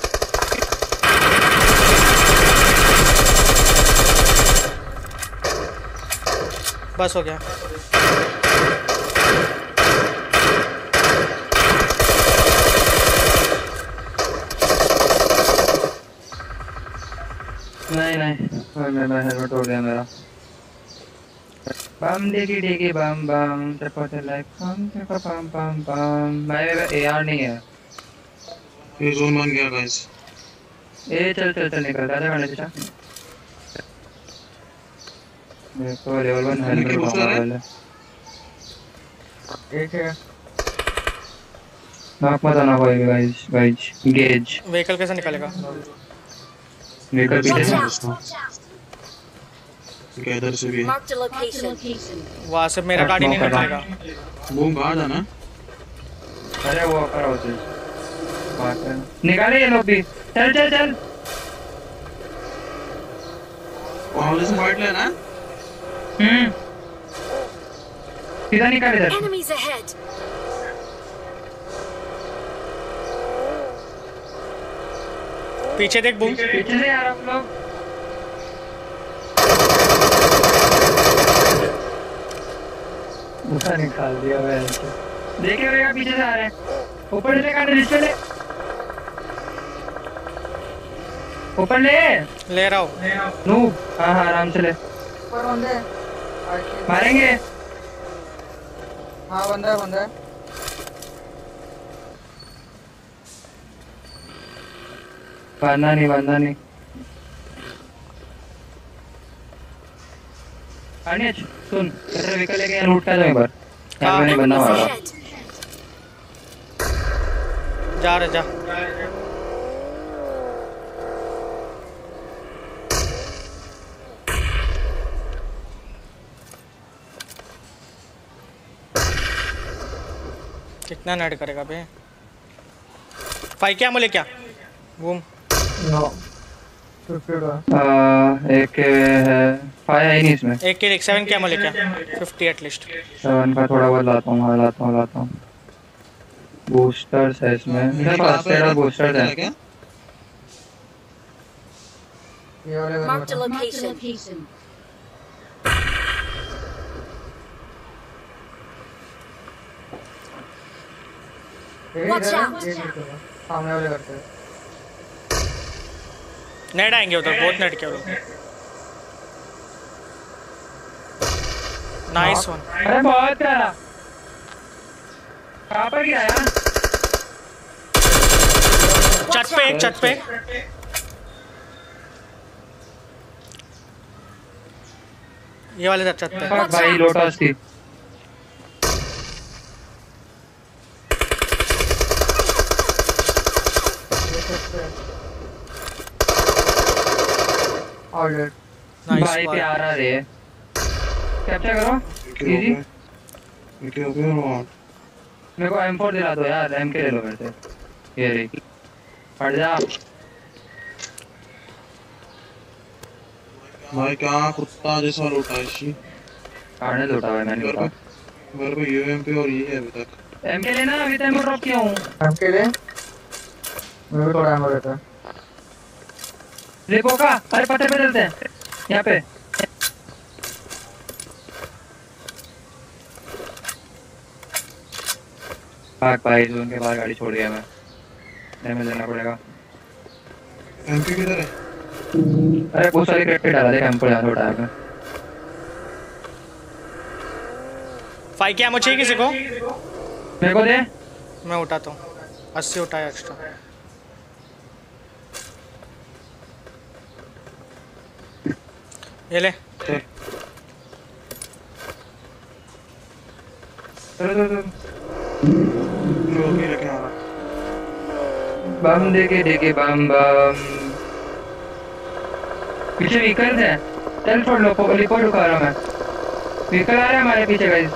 बस हो गया। नहीं मैं हेलमेट हो गया मेरा। बम डिगी डिगी बम बम चपटे लाइक बम चपा पम पम पम। मेरे एआर नहीं है। ये जोन बन गया गाइस। ए चल चल चल निकल आजा गाड़ी से। मेरे को लेवल 1 हेलमेट वाला एक है। नॉक मत आना कोई भी गाइस गेज। व्हीकल कैसे निकलेगा? व्हीकल पीछे से। इधर से भी है। Marked a location. वहाँ से मेरा गाड़ी नहीं निकलेगा। बूम कहाँ जाना? अरे वो करो से निकाले ये लोग भी। चल चल चल वहाँ वाले से फाइट लेना है। सीधा निकाल इधर। Enemies ahead. पीछे देख बूम। पीछे से यार हम लोग। ऊपर निकाल दिया मैं। देखे हुए पीछे से आ रहे हैं। ऊपर ले काटे नीचे ले। ऊपर ले रहा हूँ। नूब। हाँ आराम से ले। ऊपर बंदे मारेंगे। हाँ बंदा है। बंदा नहीं। अनिच सुन तेरे व्हीकल लेके यहाँ लूट का जाओ एक बार। यहाँ पे नहीं बंदा Enemies मारा। ahead. जा रहे जा। कितना नेट करेगा बे? 5 क्या बोले क्या? बूम। नो एक है 5 है नहीं इसमें। एक के 7 क्या बोले क्या? 50 एटलीस्ट। 7 का थोड़ा बहुत लाता हूँ। बूस्टर्स है इसमें। मेरे पास तेरा बूस्टर्स है। क्या? ये वाले Marked a location. Watch out. सामने वाले करते हैं। नेट आएंगे उधर, बहुत नेट किया उधर। Nice one. अरे बहुत प्यारा। कहाँ पर गिरा यार? छत पे। ये वाले छत पे। फक भाई लोटस थी। ऑलरेडी नाइस भाई वन। प्यारा रे। कैप्चर करो। इजी। मेरे को M4 दिला दो यार। MK ले लो मेरे से। ये रे। हट जा। भाई क्या कुत्ता जैसा लूटा है इसी। काढ़ने लूटा हुआ है मैंने कहा। मेरे को UMP और ये है अभी तक। MK लेना अभी तक मैं ड्रॉप किया हूँ। हमके लिए मेरे को थोड़ा एमो रहता है। लिपो का। अरे पत्थर पे चलते हैं। यहाँ पे। भाग भाई जोन के बाहर गाड़ी छोड़ दिया मैं। डैमेज लेना पड़ेगा। MP किधर है? अरे बहुत सारी क्रेट पे डाला देख हमको यहाँ उठाया मैं। 5 क्या चाहिए किसी को? मेरे को दे। मैं उठाता हूँ। 80 उठाया एक्स्ट्रा। ये ले। चलो ओके लेके आ रहा। बम देके बम पीछे व्हीकल है। चल छोड़ लो लिपो रुका रहा मैं। व्हीकल आ रहा है हमारे पीछे गाइस।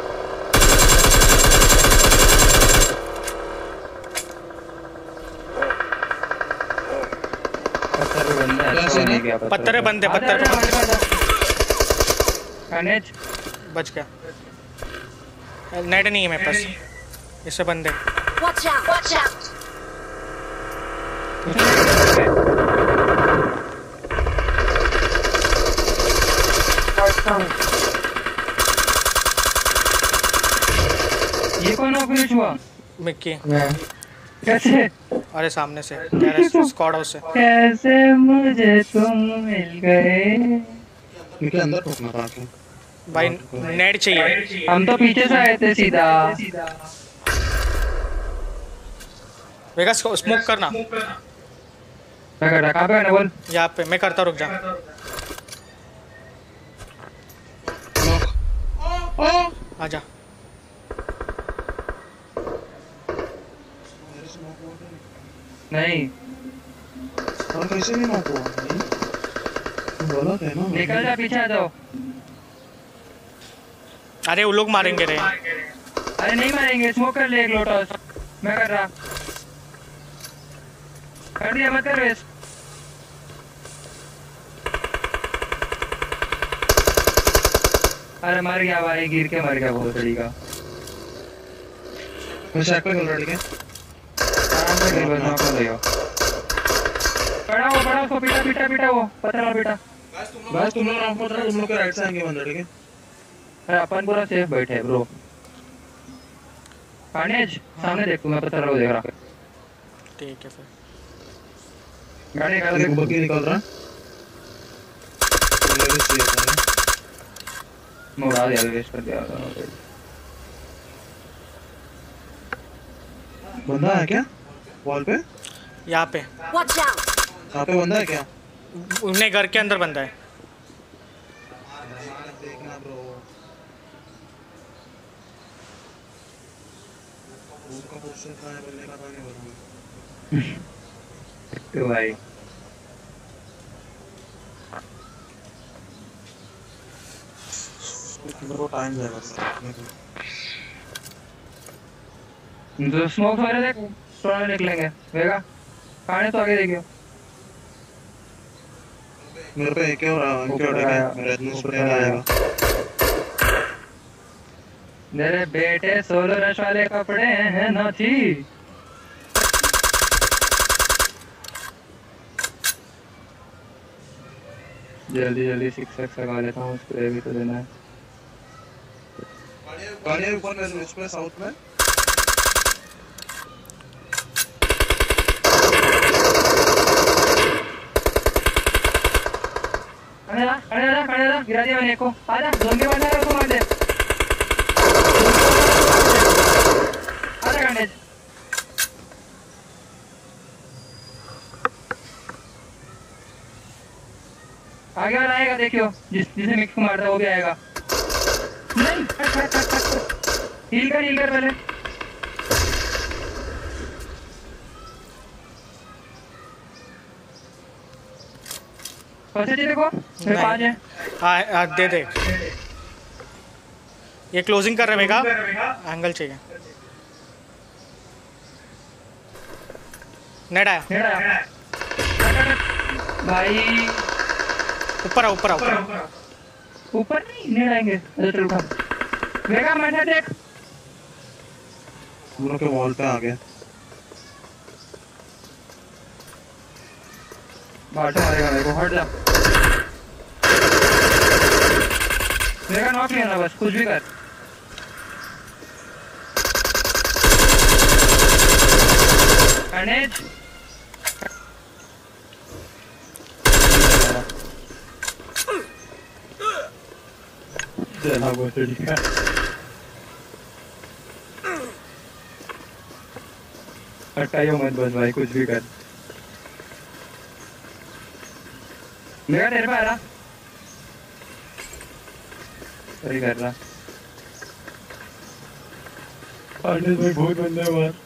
पत्थर पे बंदा है। कैसे नहीं गया पत्थर पे बंदे, पत्थर पे। कनेक्ट बच गया। नेट नहीं है मेरे पास। इससे बंदे। Watch out. ये कौन ऑपरेट हुआ? मिक्की। मैं कैसे? अरे सामने से टेरेस स्क्वाड हाउस से। कैसे मुझे तुम मिल गए। इनके अंदर ठोकना था आके। भाई नेट चाहिए। हम तो पीछे से आए थे सीधा। वेगास को स्मोक करना। मैं कर रहा। कहाँ पे है बोल? यहाँ पे मैं करता, रुक जा। आजा। नहीं और कैसे नहीं नॉक हुआ भाई? गलत है ना। निकल जा पीछे आ जाओ। अरे वो लोग मारेंगे रे। अरे नहीं मारेंगे। स्मोक कर ले एक लोटस। मैं कर रहा। कर दिया मत कर वेस्ट। अरे मर गया भाई, गिर के मर गया भोसड़ी का। मैं शैक पे खेल रहा, ठीक है? आराम से खेल, बस नॉक हो जाएगा। पड़ा उसको, पीटा वो, पत्थर मार पीटा। बस तुम लोग राउंड पर, तुम लोग के राइट से आएंगे बंदे, ठीक है? अरे अपन पूरा सेफ बैठे हैं ब्रो। कानेज सामने देख तू, मैं पत्थर को देख रहा। ठीक है फिर गाड़ी निकाल एक के बग्गी निकल रहा है। मैं उड़ा दिया, वेस्ट कर दिया। बंदा है क्या वॉल पे? यहाँ पे Watch out! यहाँ पे बंदा है क्या? उन्हें घर के अंदर बंदा है। देखना ब्रो, उसका पोस्टर कहाँ है, बल्ले का था नहीं बोलूँगा। तो भाई ब्रो टाइम जाएगा सर। जो स्मोक वगैरह देख, थोड़ा निकलेंगे वेगा। खाने तो आगे देखियो। मेरे पे एक और आएगा, मेरे एडमिन पे आएगा। मेरे बेटे 16 रश वाले कपड़े हैं ना थी। जल्दी 6x लगा लेता हूँ, स्प्रे भी तो देना है। गाड़ी ऊपर में, उस पे साउथ में। खड़े जा, गिरा दिया मैंने को। आजा, जोन के बंदा है, उसको मार दे। आजा गणेश। आगे वाला आएगा, देखियो। जिसे मिक्स को मारता है वो भी आएगा। नहीं, हील कर पहले। कैसे देखो, मेरे पास है। दे दे। ये क्लोजिंग कर रहे मेगा, एंगल चाहिए। नेट आया भाई। ऊपर नहीं, नेट आएंगे। चल उठा मेगा, मैं देख। हम लोग के वॉल पे आ गए। बाटो मारेगा मेरे को, हट जा। मेगा नॉक नहीं होना, बस कुछ भी कर। गणेश चला वो तो ठीक है। हटाइयो मत बस भाई, कुछ भी कर। मेगा तेरे पे आ रहा, सही कर रहा। आर्टिस्ट में बहुत बंदे हैं बाहर।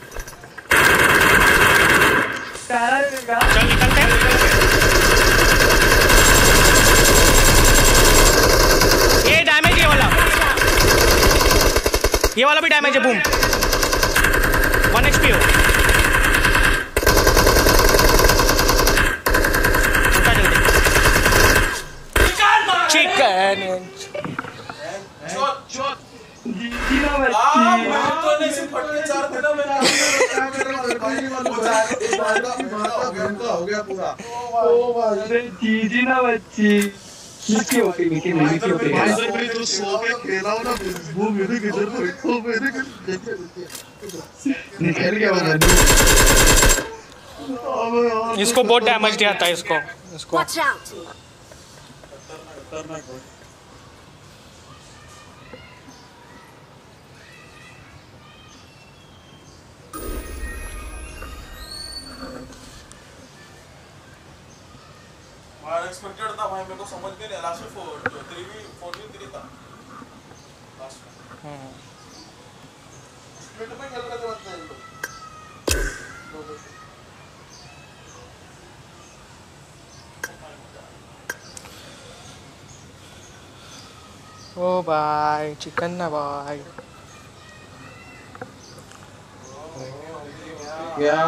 चल निकलते हैं। ये डैमेज, ये वाला भी डैमेज है। बूम 1 HP हो। उठा जल्दी। चिकन जीना बच्ची ना बच्ची। मिकी ओके तो सो के खेला हो ना, वो मेरे किधर तो मेरे निकल गया वो। इसको बहुत डैमेज दिया था इसको। Watch out! अनएक्सपेक्टेड था भाई, मेरे को समझ में नहीं आया। लास्ट में 4v3 था लास्ट में। स्प्लिट में खेल रहे थे बंदे लोग। ओ भाई चिकन ना भाई। क्या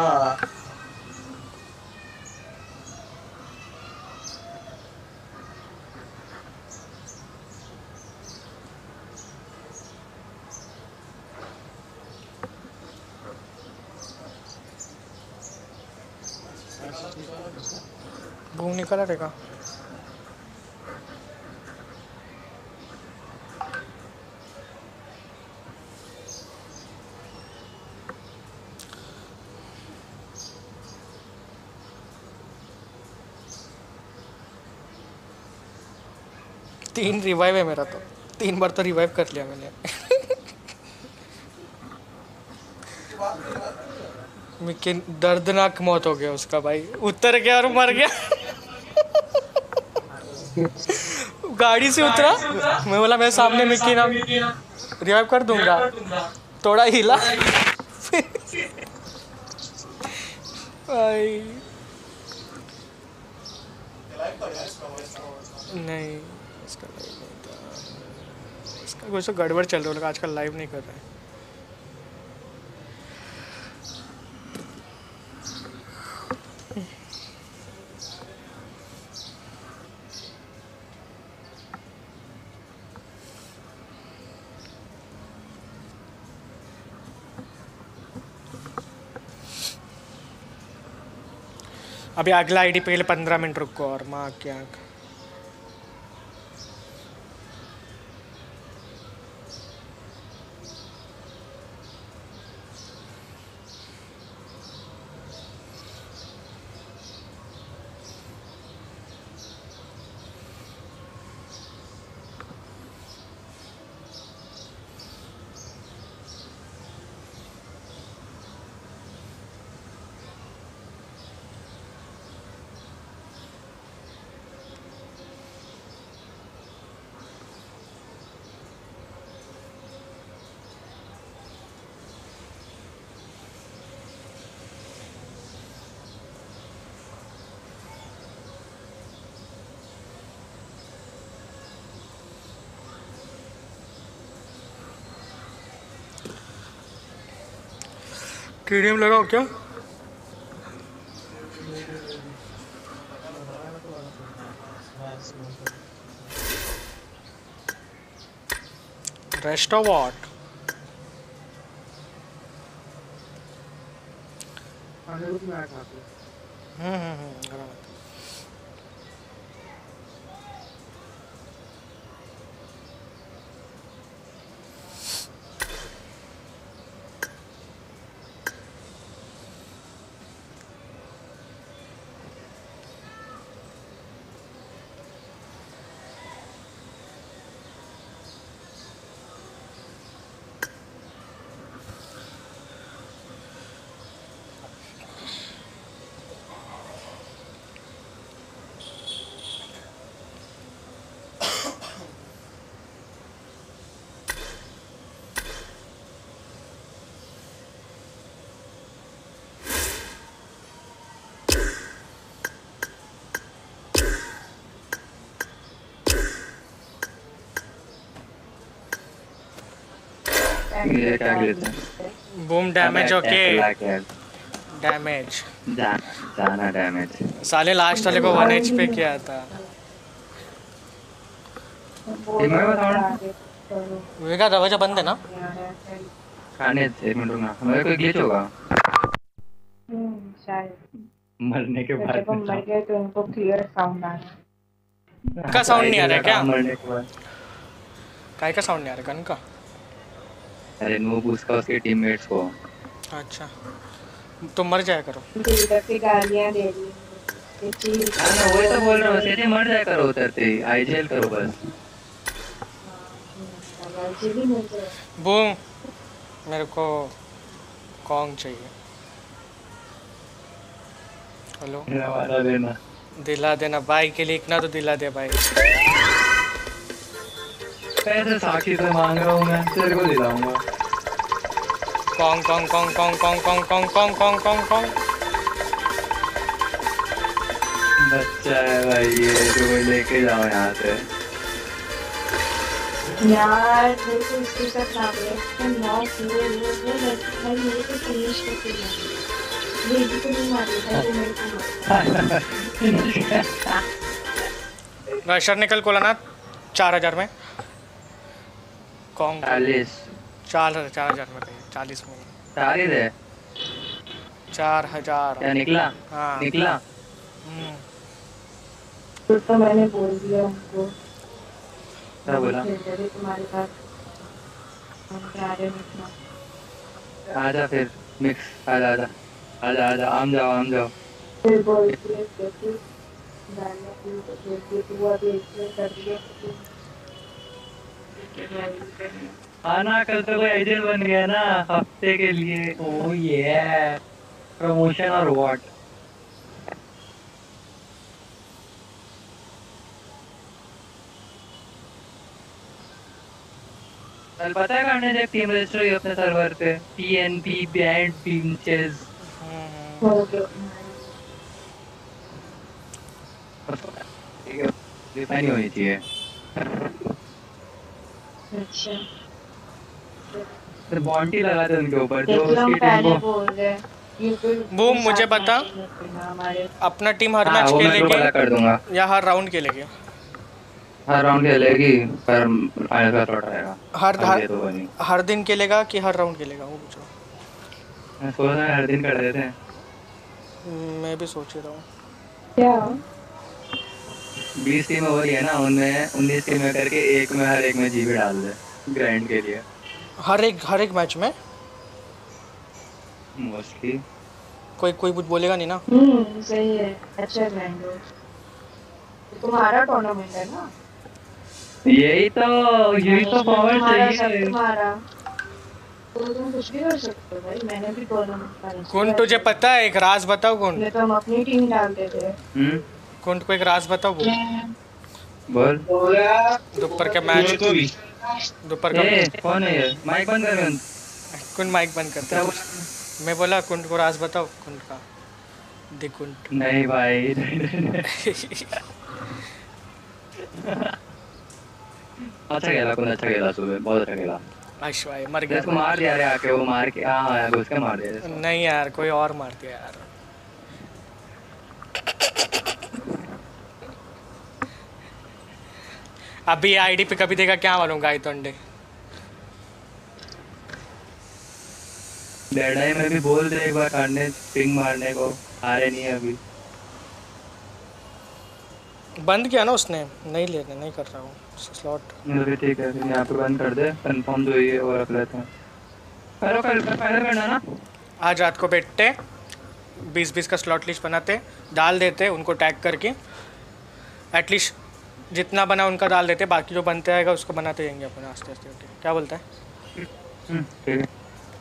बूम निकला रहेगा। तीन रिवाइव है मेरा तो, 3 बार तो रिवाइव कर लिया मैंने। मिक्की दर्दनाक मौत हो गया उसका भाई, उतर गया और मर गया। गाड़ी से उतरा, मैं बोला मेरे सामने मिक्की ना रिवाइव कर दूंगा, थोड़ा हिला भाई। नहीं इसका लाइव नहीं था, इसका कुछ तो गड़बड़ चल रहा है, आजकल लाइव नहीं कर रहा है। अभी अगला आईडी पहले 15 मिनट रुको और माँ की आँख। टीडीएम लगाओ क्या? Rest of what? ये क्या लेते हैं? बूम डैमेज ओके, डैमेज जाना डैमेज। साले लास्ट वाले को 1 HP किया था। विवेका दरवाजा बंद है ना? खाने एक मिनट रुकना, हमारे कोई ग्लिच होगा शायद मरने के बाद। जब हम मर गए तो उनको क्लियर साउंड आया। का साउंड नहीं आ रहा है क्या? मरने के बाद काय का साउंड नहीं आ रहा? गन का? अरे नूब उसका उसके टीममेट्स को। अच्छा तो मर जाया करो। इधर से गालियां दे रही है। हां वही तो बोल रहा हूं, सीधे मर जाया करो उतरते ही, आईजेल करो बस। बूम मेरे को कॉन्ग चाहिए। हेलो दिला देना भाई के लिए, इतना तो दिला दे भाई। पैसे साक्षी से मांग रहा हूँ मैं, तेरे को दिलाऊंगा। कॉन्ग कॉन्ग कॉन्ग कॉन्ग कॉन्ग कॉन्ग कॉन्ग कॉन्ग कॉन्ग कॉन्ग कॉन्ग। बच्चा है भाई ये, तो कोई लेके जाओ यहाँ से। यार मेरे को इसके साथ नाम नॉक वो भाई मेरे को फिनिश करके दिया। ये भी तो नहीं मार रहा है मेरे को। रशर निकल कोलाना 4000 में। कॉन्ग 4000 में कहीं 40 में 40 है 4000। क्या निकला? हाँ निकला तो मैंने बोल दिया उनको क्या बोला? तुम्हारे पास हम जा रहे हैं। आजा फिर मिक्स आजा आजा आजा आजा आम जाओ फिर बोलती है कि गाने की तो बोलती तू अभी इसलिए कर दिया आना कल तो कोई एजेंट बन गया ना हफ्ते के लिए। ओह ये प्रमोशन और व्हाट। कल पता है करने जब टीम रजिस्टर हुई अपने सर्वर पे TNP बैंड पिंचेस डिफाइन होनी चाहिए। अच्छा फिर बॉन्टी लगा दे उनके ऊपर जो देखो हम उसकी टीम पहले को। बोल रहे हैं बूम मुझे बता हमारे अपना टीम हर हाँ, मैच वो मैं तो पता कर दूंगा। खेलेगी या हर राउंड खेलेगी? हर राउंड खेलेगी पर फाइनल का स्लॉट आएगा। हर दिन खेलेगा कि हर राउंड खेलेगा वो पूछो। मैं सोच रहा हूँ हर दिन कर देते हैं। मैं भी सोच रहा हूँ क्या 20 टीम ओवर है ना उनमें 19 टीमें करके हर एक में जीबी डाल दे ग्राइंड के लिए हर एक मैच में मोस्टली। कोई कुछ बोलेगा नहीं ना? सही है। अच्छा ग्राइंड हो तुम्हारा टूर्नामेंट है ना? यही तो पावर चाहिए। तुम्हारा तो तुम कुछ भी कर सकते हो भाई। मैंने भी टूर्नामेंट कौन तुझे पता है एक राज बताओ कौन? तो हम अपनी टीम डालते थे। कौन को एक राज बताओ बोल। दोपहर के मैच दोपहर का कौन है ये माइक बंद कर। कौन माइक बंद करता है? मैं बोला कुंड को राज बताओ कुंड का दिकुंड। नहीं भाई अच्छा खेला सुबह बहुत अच्छा खेला। भाई मर गया। इसको मार दिया रे आके वो मार के हाँ उसका मार दिया। नहीं यार कोई और मार दिया यार। अभी आईडी पे कभी देखा क्या मालूम गाय तो अंडे। डेड आई में भी बोल दे एक बार करने पिंग मारने को आ रहे नहीं है अभी। बंद किया ना उसने नहीं लेने नहीं कर रहा हूँ स्लॉट। ठीक है फिर यहाँ पे बंद कर दे कंफर्म जो ये और रख लेते हैं। करो कल फाइनल करना ना। आज रात को बैठते 20-20 का स्लॉट लिस्ट बनाते डाल देते उनको टैग करके एटलीस्ट जितना बना उनका डाल देते बाकी जो बनते आएगा उसको बनाते जाएंगे अपन आस्ते आस्ते। क्या बोलता है? ठीक है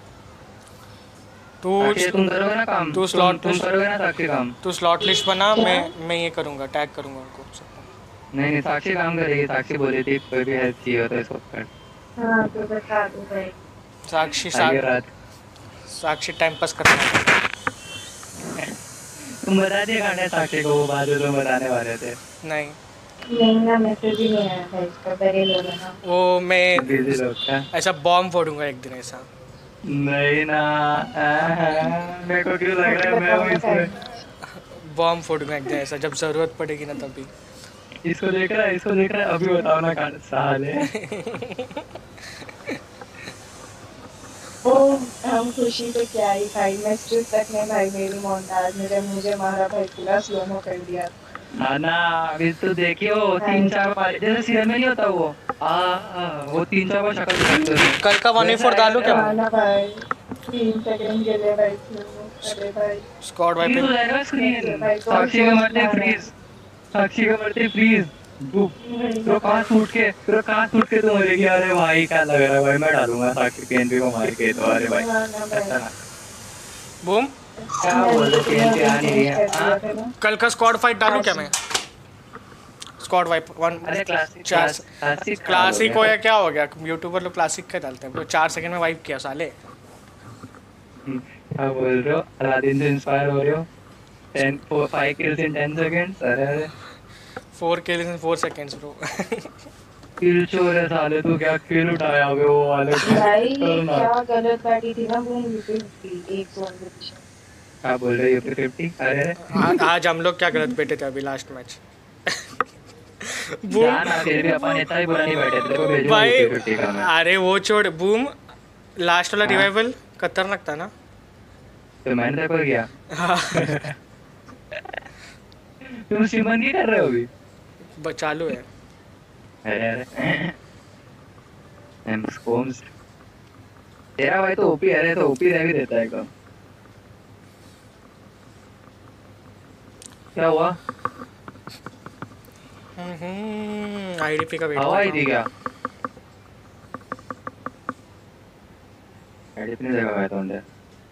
तू करोगे ना काम। तू स्लॉट तुम करोगे ना साक्षी काम। तू स्लॉट लिस्ट बना मैं ये करूँगा टैग करूँगा उनको सबको। नहीं साक्षी काम करेगी। साक्षी बोली थी कोई भी हेल्प चाहिए तो इसको कर। हाँ तो बता दो भाई। साक्षी टाइम पास करना। तुम बता दिए खाने साक्षी को वो बात जो तुम बताने वाले थे। नहीं ना मैसेज ही नहीं आया था इसका पहले लोगों ना। वो मैं बिजी लोग था। ऐसा बॉम्ब फोड़ूंगा एक दिन ऐसा। नहीं ना मेरे को क्यों लग रहा है मैं इसमें बॉम्ब फोड़ूंगा एक दिन ऐसा जब जरूरत पड़ेगी ना तभी। इसको देख रहा है अभी बताओ ना कौन साले। ओ हम खुशी तो क्या ही भाई मैं स्ट्रिप तक नहीं भाई मेरी मोन्टाज में जब मुझे मारा भाई पूरा स्लोमो कर दिया। हाँ ना अभी तो देखियो 3-4 बार जैसे सीरियल में नहीं होता वो 3-4 बार शक्ल दिखाते हैं। कल का 1v4 डालूं क्या? ना भाई 3 सेकंड के लिए भाई अरे भाई स्क्वाड वाइप हो जाएगा स्क्रीन। साक्षी का मरते फ्रीज तो कहाँ छूट के तो मरेगी। अरे भाई क्या लग रहा है भाई मैं डालूंगा साक्षी PNP को मार के तो। अरे भाई बूम क्या बोल रहे PNP आ नहीं रही है। कल का स्क्वाड फाइट डालूं क्या मैं? स्क्वाड वाइप 1 क्लासिक हो या क्या हो गया? यूट्यूबर लोग क्लासिक का डालते हैं 4 सेकंड में वाइप किया साले। क्या बोल रहे हो अलादीन से इंस्पायर हो रहे हो 5 kills in 10 seconds। अरे 4 kills in 4 seconds bro. Kill चोर है साले तू क्या किल उठाया होगे वो वाले भाई क्या गलत बैठी थी ना वो एक क्या बोल रहे हो 50। अरे आज हम लोग क्या गलत बैठे थे अभी लास्ट मैच। बूम फिर भी अपन इतना ही बुरा नहीं बैठे थे। भेजो भाई अरे वो छोड़ बूम लास्ट वाला रिवाइवल खतरनाक था ना। तो मैंने देखो क्या तुम स्ट्रीमन की कर रहे हो अभी? चालू है। अरे एम्सकोम्स तेरा भाई तो ओपी है रे, तो ओपी रह भी देता है कम। क्या हुआ? आईडीपी का वेट हवा आई थी क्या? आईडीपी ने जगह तो अंदर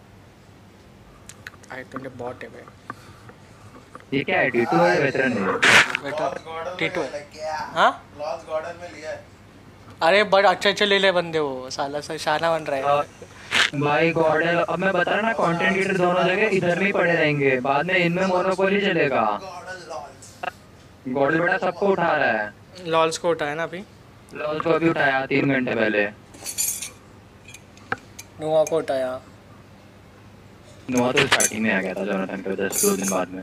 आई तो बॉट है भाई। ये क्या है? टी2 है वेटरन है? टी2 है। हाँ लॉस गार्डन में लिया है। अरे बट अच्छे ले ले बंदे, वो साला सा शाना बन रहा है भाई गॉर्डन। अब मैं बता रहा ना, कंटेंट क्रिएटर दोनों जगह इधर में ही पड़े रहेंगे, बाद में इनमें मोनोपोली चलेगा। गॉर्डन बेटा सबको उठा रहा है। लॉल्स को उठाया ना अभी, लॉल्स को अभी उठाया 3 घंटे पहले। नोआ को उठाया। नोआ तो स्टार्टिंग में आ गया था जोनाथन के वजह से 2 दिन बाद में।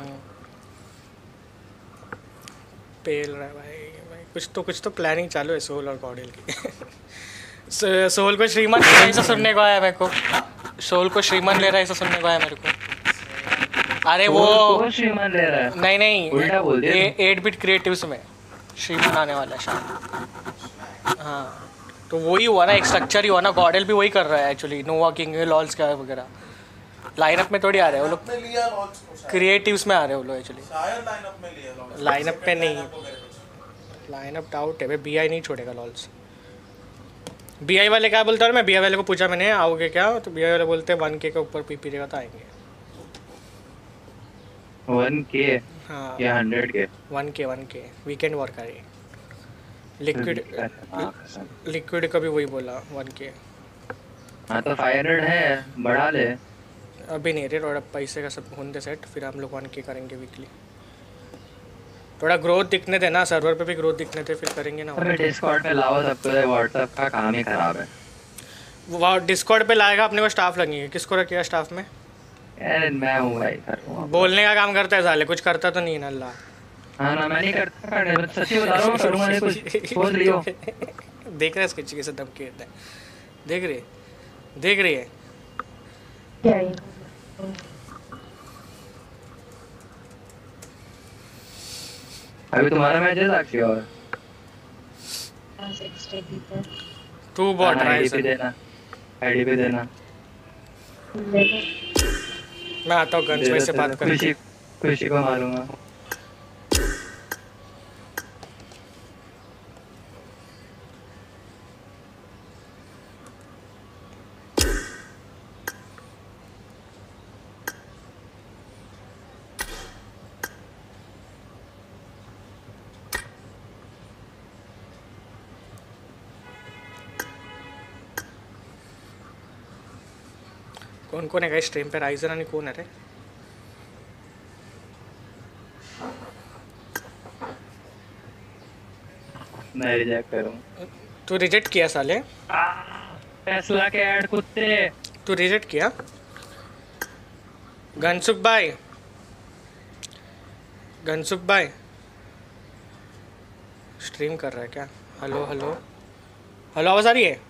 पेल रहा है भाई। कुछ तो प्लानिंग चालू है सोल और गॉडेल की। सोल को श्रीमान ले रहा है, ऐसा सुनने को आया मेरे को। सोल को श्रीमान ले रहा है, ऐसा सुनने को आया मेरे को। अरे वो श्रीमान ले रहा है? नहीं उल्टा बोल दिया। 8-बिट क्रिएटिव्स में श्रीमान आने वाला है शायद। हाँ तो वही हुआ ना, एक स्ट्रक्चर ही हुआ ना। गॉडेल भी वही कर रहा है एक्चुअली। नोवा किंग लॉल्स का वगैरह लाइनअप में थोड़ी आ रहे हैं वो लोग, क्रिएटिव्स में आ रहे हैं वो लोग एक्चुअली। शायद लाइनअप में लिया लॉल्स। लाइनअप पे नहीं, लाइनअप डाउट है भाई। बीआई नहीं छोड़ेगा लॉल्स। बीआई वाले क्या बोलते हैं? मैं बीआई वाले को पूछा मैंने आओगे क्या, तो बीआई वाले बोलते हैं 1K के ऊपर पीपी रहेगा तो आएंगे। 1K हाँ या 100K? 1K वीकेंड वॉर का। लिक्विड का भी वही बोला 1K। हाँ तो 500 है, बढ़ा ले। अभी नहीं रे, थोड़ा पैसे का सब होने सेट, फिर हम लोग 1K करेंगे वीकली। थोड़ा ग्रोथ दिखने थे ना, सर्वर पे भी ग्रोथ दिखने थे, फिर करेंगे ना। अबे डिस्कॉर्ड पे लाओ सबको, व्हाट्सएप का काम ही खराब है। वो डिस्कॉर्ड पे लाएगा, अपने को स्टाफ लगेंगे। किसको रखिएगा स्टाफ में? यार मैं हूँ भाई, बोलने का काम करता है साले, कुछ करता तो नहीं है ना। अल्लाह हाँ ना, मैं नहीं करता, मैं सच्ची बता रहा हूँ, करूँगा नहीं कुछ, सोच लियो। देख रहा है इसके चिके से धमकी देता है, देख रही है क्या है? अभी तुम्हारा मैच है साक्षी? और तू बॉट रहा है, आईडी पे देना। मैं आता हूँ गन्स भाई से बात करके। खुशी को मारूंगा। कौन है गाइस स्ट्रीम पे? राइजन आणि कौन है रे? मैं रिजेक्ट करूँ। तू रिजेक्ट किया साले? टेस्ला के ऐड कुत्ते। तू रिजेक्ट किया? गनसुख भाई स्ट्रीम कर रहा है क्या? हेलो आवाज़ आ रही है?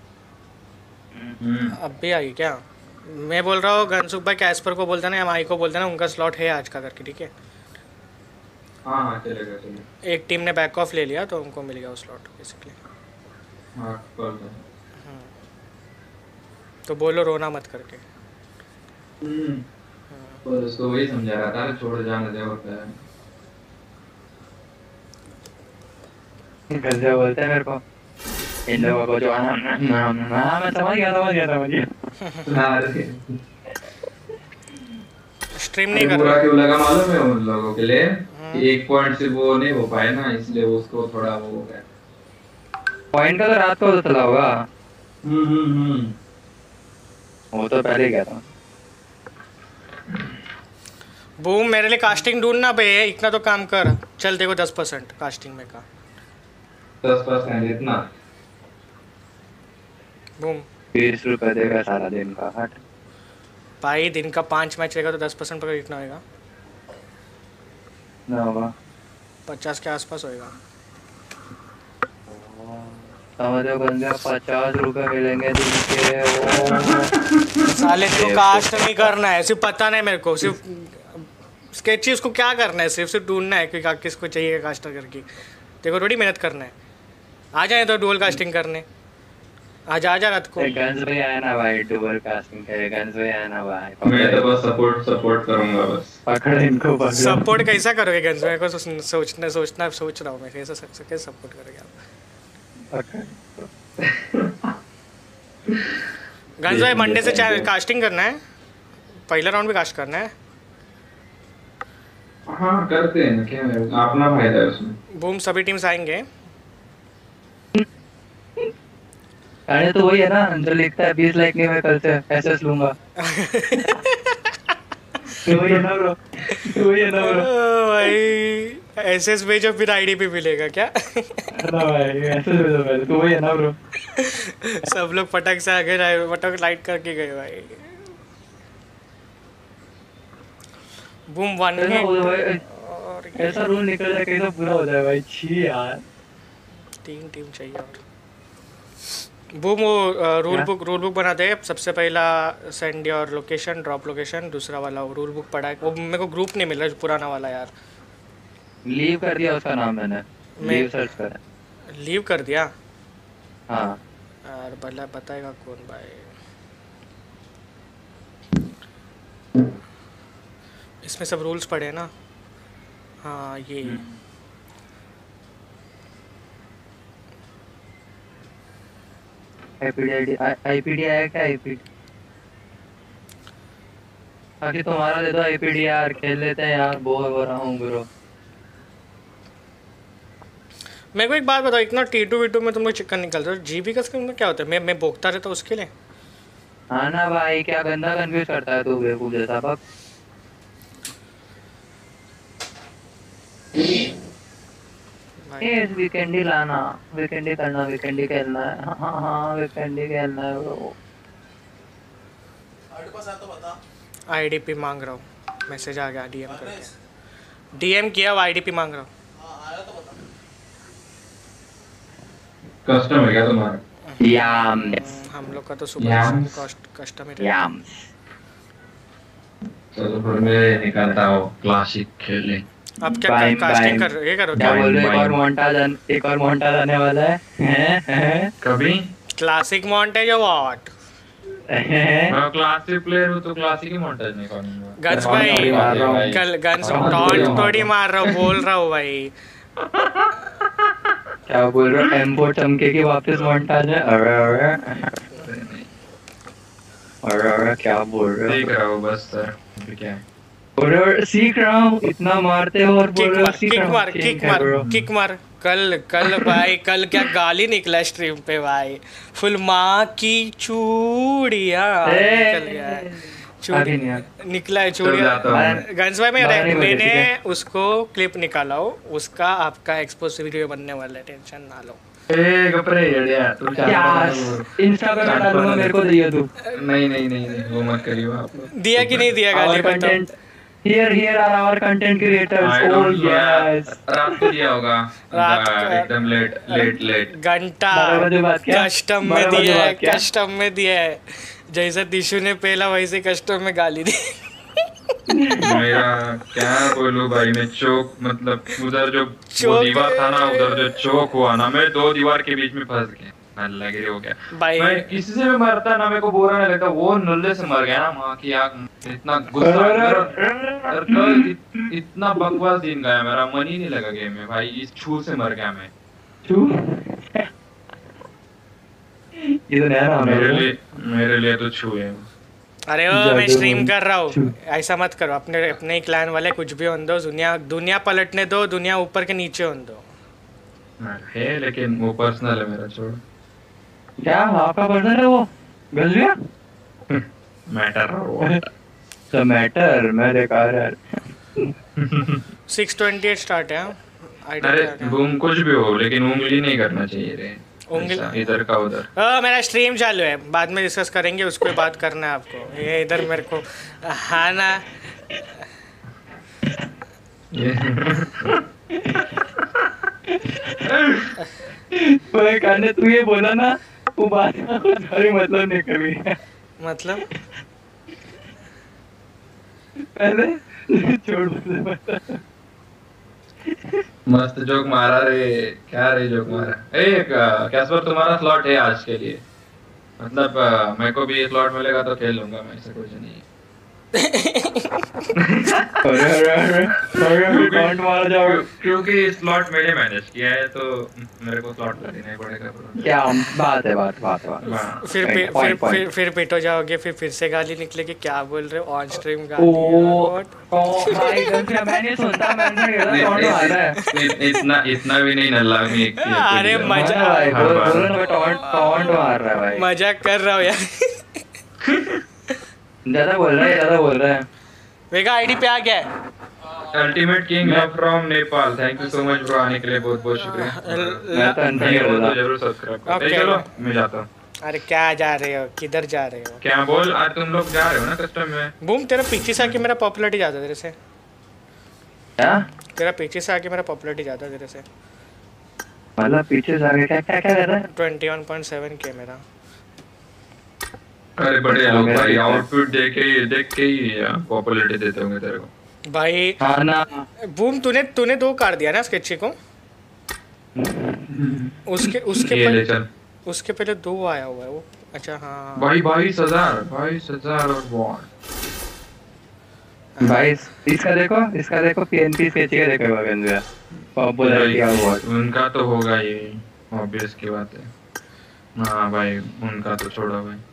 अब भी आई क्या? मैं बोल रहा हूँ गनसुख भाई कैस्पर को बोलता ना या माई को बोलता ना, उनका स्लॉट है आज का करके, ठीक है? हाँ चलेगा। एक टीम ने बैक ऑफ ले लिया तो उनको मिल गया वो स्लॉट बेसिकली। हाँ कर दो। तो बोलो रोना मत करके। पर उसको वही समझा रहा था, छोड़ जाने दे होता है। कैसे बोलते हैं मेरे को इन लोगों को जो मैं समझ गया। स्ट्रीम नहीं कर रहा। क्यों लगा मालूम है उन लोगों के लिए? एक पॉइंट से वो नहीं हो पाए ना, इसलिए उसको थोड़ा वो हो गया। पॉइंट का तो रात को चला होगा। वो तो पहले गया था। बूम मेरे लिए कास्टिंग ढूंढना बे, इतना तो काम कर। चल देखो 10% कास्टिंग में का 10% इतना बूम 20 रुपए देगा सारा दिन का। हट भाई, दिन का 5 मैच रहेगा तो 10% पर कितना होएगा? ना होगा 50 के आसपास होएगा। समझो बंदे 50 रुपए मिलेंगे दिन के। साले तू कास्ट नहीं करना है, सिर्फ पता नहीं मेरे को, सिर्फ स्केची उसको क्या करना है, सिर्फ ढूंढना है कि किसको चाहिए कास्टर करके, देखो थोड़ी मेहनत करना है। आ जाए तो डुअल कास्टिंग करने, आज आ जा रात को। गन्स भाई आया ना भाई, डुअल कास्टिंग है, गन्स भाई आया ना भाई। मैं तो बस सपोर्ट करूंगा बस। पकड़ इनको पकड़। सपोर्ट कैसा करोगे गन्स भाई को? सोच रहा हूँ मैं कैसे सपोर्ट करोगे आप? गन्स भाई मंडे से कास्टिंग करना है, पहला राउंड भी कास्ट करना है। हाँ करते हैं, क्या है अपना फायदा है उसमें। बूम सभी टीम्स आएंगे। अरे तो वही है ना जो लिखता है 20 लाइक नहीं मैं कल से एसएस लूंगा। तो वही है ना ब्रो, तो वही है ना ब्रो भाई एसएस भेजो फिर आईडीपी मिलेगा क्या? ना भाई एसएस भेजो पहले, तो वही है ना ब्रो। सब लोग पटक से आगे पटक लाइट करके गए भाई। बूम 1 में और ऐसा रूल निकल जाए कैसा बुरा हो जाए भाई, छी यार। 3 टीम चाहिए और बूम वो रूल बुक बनाते हैं। सबसे पहला send your location, drop location, दूसरा वाला रूल बुक पढ़ा है वो मेरे को ग्रुप नहीं मिल रहा पुराना वाला यार। लीव कर दिया उसका नाम मैंने, लीव सर्च करा। लीव कर दिया? हाँ यार भला बताएगा कौन भाई? इसमें सब रूल्स पढ़े ना। हाँ ये आईपीडी आया क्या? आईपीडी बाकी तुम्हारा दे दो आईपीडी यार, खेल लेते हैं यार, बोर हो रहा हूँ ब्रो। मेरे को एक बात बताओ, इतना T2V2 में तुम लोग चिकन निकल रहे हो, जीबी का स्किन में क्या होता है? मैं भोगता रहता हूँ उसके लिए। हाँ ना भाई, क्या गंदा कंफ्यूज करता है तू बेवकूफ जैसा। बक इस वीकेंड ही लाना, वीकेंड ही करना, वीकेंड ही खेलना है। हाँ वीकेंड ही खेलना है ब्रो। आईडीपी मांग रहा हूँ, मैसेज आ गया डीएम करके। डीएम किया, आईडीपी मांग रहा हूँ। कस्टम है क्या तुम्हारा? हम लोग का तो सुपर कस्टम है। चलो फिर मैं निकालता हूँ क्लासिक खेलें। अब क्या कास्टिंग कर ये करो क्या? बोल रहे एक और मोंटाज आने वाला है। कभी क्लासिक मोंटेज व्हाट? मैं क्लासिक प्लेयर हूँ तो क्लासिक ही मोंटेज नहीं करूँगा। गन्स भाई कल गन्स टॉन्ट थोड़ी मार रहा हूँ, बोल रहा हूँ भाई। क्या बोल रहा है? M4 चमके की वापस मोंटाज है। अरे क्या बोल रहे हो? देख रहा हूँ बस सर, क्या है? और सीख रहा हूँ, इतना मारते हो और बोल रहे हो सीख रहा हूँ। किक मार। कल भाई कल क्या गाली निकला स्ट्रीम पे भाई, फुल माँ की चूड़िया निकल गया है। निकला है चूड़िया। गन्स भाई मैंने उसको क्लिप निकाला हो, उसका आपका एक्सपोज वीडियो बनने वाला है, टेंशन ना लो। इंस्टा पे मैं डालूंगा, मेरे को दिया तू। नहीं वो मत करियो आप। दिया कि नहीं दिया गाली बताओ। Here are our content creators. Oh yes. रात को दिया होगा, एकदम लेट घंटा कस्टम में दिया है, कस्टम में दिया है। जैसा दिशु ने पहला वैसे कस्टम में गाली दी। मेरा क्या बोलूं भाई, मैं चौक मतलब उधर जो दीवार था ना, उधर जो चौक हुआ ना, मैं 2 दीवार के बीच में फंस गया। लगे हो गया भाई। मैं किसी से भी मरता ना मेरे को बुरा नहीं लगता, वो नुल्ले से मर गया ना। माँ की आग इतना गुस्सा, इतना बकवास दिन गया, मेरा मन ही नहीं लगा गेम में भाई। इस छू से मर गया मैं। छू ये तो नया नाम है मेरे लिए तो छू है। अरे ओ मैं स्ट्रीम कर रहा हूँ, ऐसा मत करो। अपने ही क्लैन वाले कुछ भी होने दो, दुनिया पलटने दो, दुनिया ऊपर के नीचे होने दो। है लेकिन वो पर्सनल है मेरा, छोड़। क्या आपका पर्सनल है वो? गलतियाँ मैटर मैटर मैं देखा यार। 628 स्टार्ट है। अरे बूम कुछ भी हो लेकिन उंगली नहीं करना चाहिए रे, उंगली इधर का उधर। मेरा स्ट्रीम चालू है, बाद में डिस्कस करेंगे, उसके बाद करना है आपको। ये इधर मेरे को हाँ ना भाई काने तू ये बोला ना, वो बात सारी मतलब नहीं कभी। मतलब पहले छोड़ बता। मस्त जोक मारा रे, क्या रे जोक मारा। कैस्पर तुम्हारा स्लॉट है आज के लिए, मतलब मेरे को भी स्लॉट मिलेगा तो खेल लूंगा मैं, ऐसा कुछ नहीं। क्योंकि स्लॉट मैंने मैनेज किया है तो मेरे को स्लॉट कर देना पड़ेगा। क्या बात है, बात। फिर पिटो जाओगे, फिर से गाली निकलेगी, क्या बोल रहे हो ऑन स्ट्रीम गाली। भाई मैंने सुनता, मैंने इतना भी नहीं नल्ला में। अरे मजाक कर रहा हूँ यार। ज्यादा बोल रहा है। वेगा आईडी पे आ गया है। Ultimate king love from Nepal, thank you so much bro, आने के लिए बहुत बहुत शुक्रिया। मैं तो जरूर सब्सक्राइब करते। चलो मैं जाता हूँ। अरे क्या जा रहे हो, किधर जा रहे हो? क्या बोल, आज तुम लोग जा रहे हो ना कस्टम में? बूम तेरा पीछे से आके मेरा पॉपुलैरिटी ज्यादा तेरे से। क्या? तेरा पीछे से आके मेरा पॉपुलैरिटी ज्यादा तेरे से। मतलब पीछे से आके क्या कर रहा है? 21.7 के मेरा। अरे बड़े लोग भाई आउटपुट देख के ही पॉपुलैरिटी देते होंगे तेरे को भाई। हाँ ना बूम तूने 2 काट दिया ना स्केची को। उसके पहले 2 आया हुआ है वो। अच्छा हाँ भाई 22,000 और बॉन्ड। भाई इसका देखो पीएनपी स्केची का देखो बगल पॉपुलैरिटी अवार्ड उनका तो होगा ये, ऑब्वियस की बात है। हाँ भाई उनका तो छोड़ो भाई।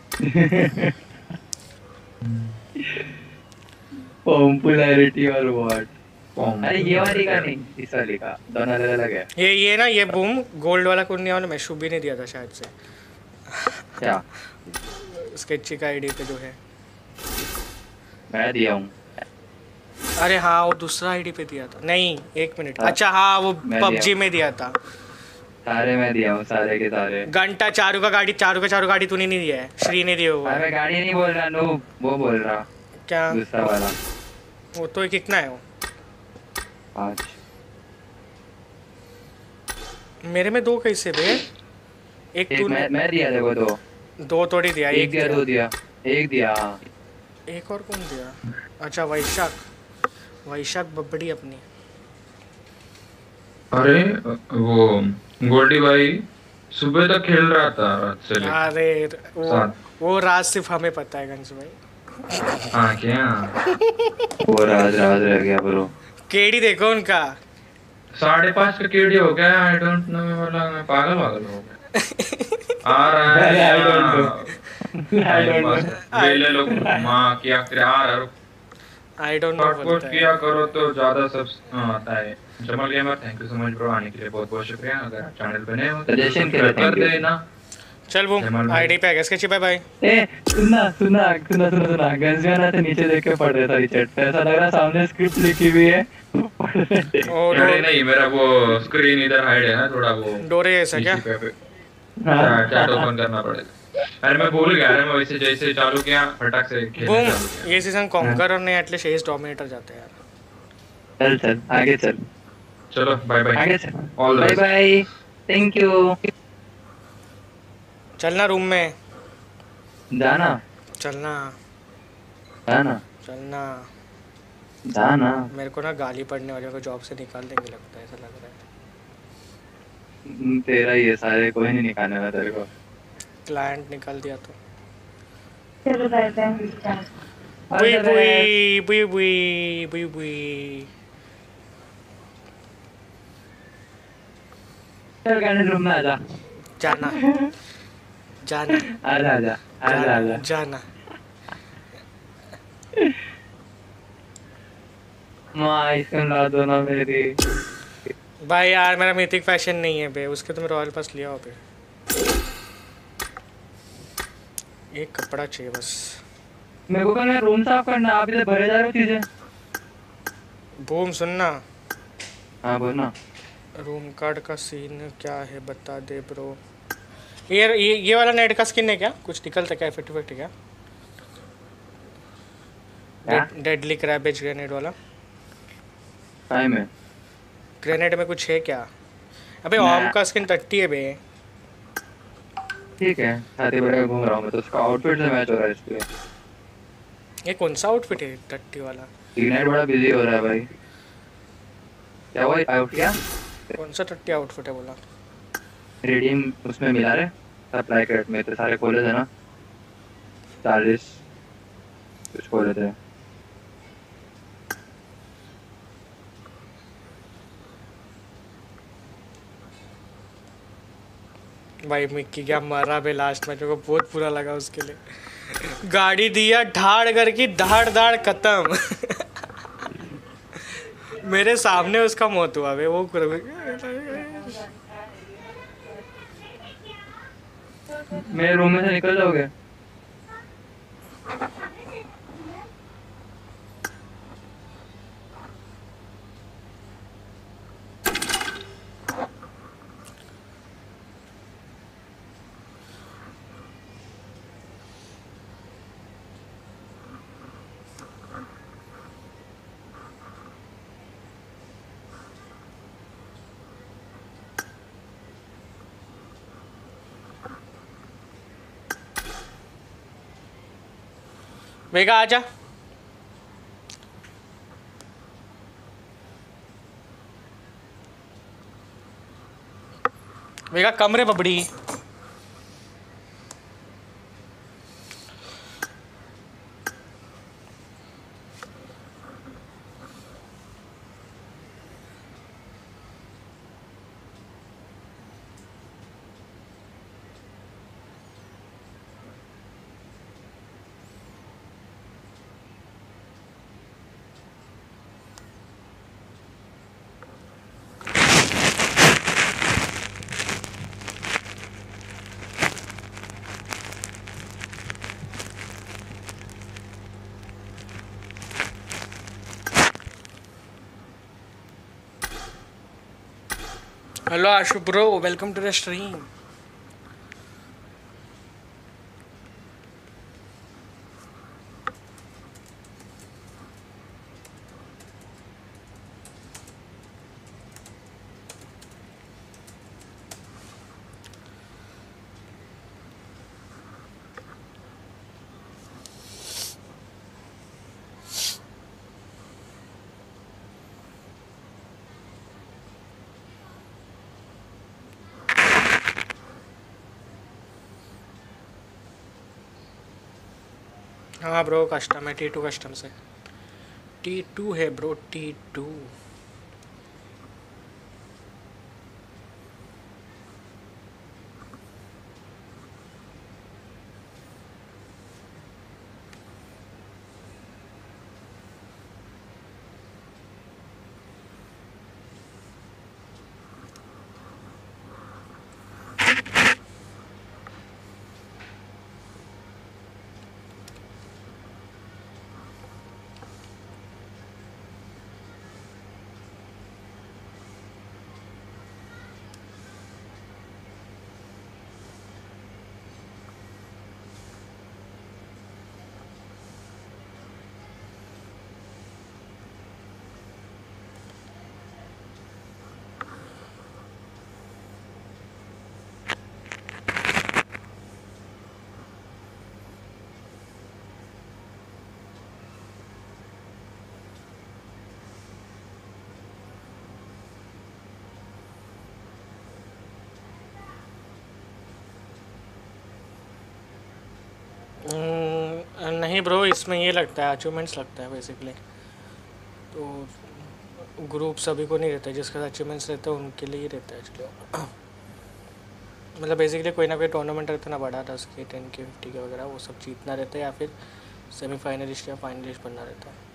पॉपुलैरिटी और व्हाट। अरे ये वाली का नहीं, इस वाली का, दोनों अलग है। ये ना ये बूम गोल्ड वाला कुर्निया वाला मैं शुभ भी नहीं दिया था शायद से। क्या स्केची का आईडी पे जो है मैं दिया हूँ। अरे हाँ वो दूसरा आईडी पे दिया था। नहीं 1 मिनट। अच्छा हाँ वो पबजी में दिया था। सारे मैं दिया हूँ, सारे के सारे। घंटा चारू का गाड़ी तूने नहीं दिया है, श्री ने दिया हुआ है। मैं गाड़ी नहीं बोल रहा, नो वो बोल रहा। क्या दूसरा वाला? वो तो कितना है वो? 5। मेरे में 2 कैसे बे? एक तूने मैं दिया देखो 2 थोड़ी दिया। एक दिया 2 दिया, एक दिया। एक और कौन दिया? अच्छा वैशाख बब्बड़ी अपनी। अरे वो गोल्डी भाई सुबह तक खेल रहा था रात से लेकर। अरे वो राज सिर्फ हमें पता है गंज भाई। हाँ क्या वो राज रह गया ब्रो। केडी देखो उनका 5.5 का केडी हो गया। आई डोंट नो वाला, मैं पागल हो गया। आ रहा है आई डोंट नो वेले लोग मां क्या कर रहा है। आई डोंट नो पोस्ट किया करो तो ज्यादा सब आता है। Jamal gamer thank you so much bro, आने के लिए बहुत बहुत शुक्रिया। अगर चैनल पे नए हो तो सजेशन के लिए कर देना। चल बूम आईडी पे आ गया स्केची। Bye bye. ए सुनना गंजियाना तो नीचे देख के पढ़ रहा था चैट। ऐसा लग रहा सामने स्क्रिप्ट लिखी हुई है। अरे नहीं मेरा वो स्क्रीन इधर हाइड है ना थोड़ा, वो डोरे ऐसा क्या? चैट ओपन करना पड़ेगा। अरे मैं भूल गया। मैं वैसे जैसे चालू किया फटाक से खेलना चालू किया। ये सीजन कॉन्कर ने एटलीस्ट एज डोमिनेटर जाते हैं यार। चल आगे चल। चलो बाय बाय। आगे चल। All bye bye, thank you. चलना रूम में जाना। मेरे को ना गाली पड़ने वाले को जॉब से निकाल देंगे लगता है, ऐसा लग रहा है। तेरा ये सारे कोई नहीं निकालने वाला तेरे को। क्लाइंट निकाल दिया तो चलो बाय बाय। बुई चल गाने रूम में आजा। जाना आजा। माँ इसको ला दो ना मेरी। भाई यार मेरा मिथिक फैशन नहीं है बे, उसके तो मैं रॉयल पास लिया हो बे। एक कपड़ा चाहिए बस मेरे को कहना रूम साफ करना। आप इधर भरे जा रहे हो चीजें। बूम सुनना। हाँ बोलना। रूम कार्ड का सीन क्या है बता दे ब्रो। ये वाला नेट का स्किन है क्या? कुछ निकलता क्या? इफेक्ट क्या? डेडली क्रैबेज ग्रेनेड वाला टाइम है। ग्रेनेड में कुछ है क्या? अबे ऑम का स्किन 30 है बे। ठीक है छाती बड़े घूम रहा हूँ मैं तो, उसका आउटफिट से मैच हो रहा है इसलिए। ये कौन सा आउटफिट है टट्टी वाला? इग्नाइट बड़ा बिजी हो रहा है भाई। क्या हुआ आउट किया? कौन सा टट्टी आउटफिट है बोला? रिडीम उसमें मिला रहे सप्लाई क्रेट में तो सारे खोले थे ना 40 कुछ खोले थे। भाई मिक्की क्या मरा बे लास्ट मैच को, बहुत बुरा लगा उसके लिए। गाड़ी दिया ढाड़ करके धाड़ धाड़ खत्म। मेरे सामने उसका मौत हुआ बे वो। मेरे रूम में से निकल जाओगे? वेगा आजा। वेगा कमरे बबड़ी। Hello Ashu bro, welcome to the stream. हाँ ब्रो कस्टम है, T2 कस्टम से। T2 है ब्रो, T2। नहीं ब्रो, इसमें ये लगता है अचीवमेंट्स लगता है बेसिकली। तो ग्रुप सभी को नहीं रहता है, जिसके साथ अचीवमेंट्स रहते हैं उनके लिए ही रहता है एक्चुअली। मतलब बेसिकली कोई ना कोई टूर्नामेंट रहता है ना, बड़ा 10 के 10 के 50 के वगैरह, वो सब जीतना रहता है या फिर सेमीफाइनलिस्ट या फाइनलिस्ट बनना रहता है।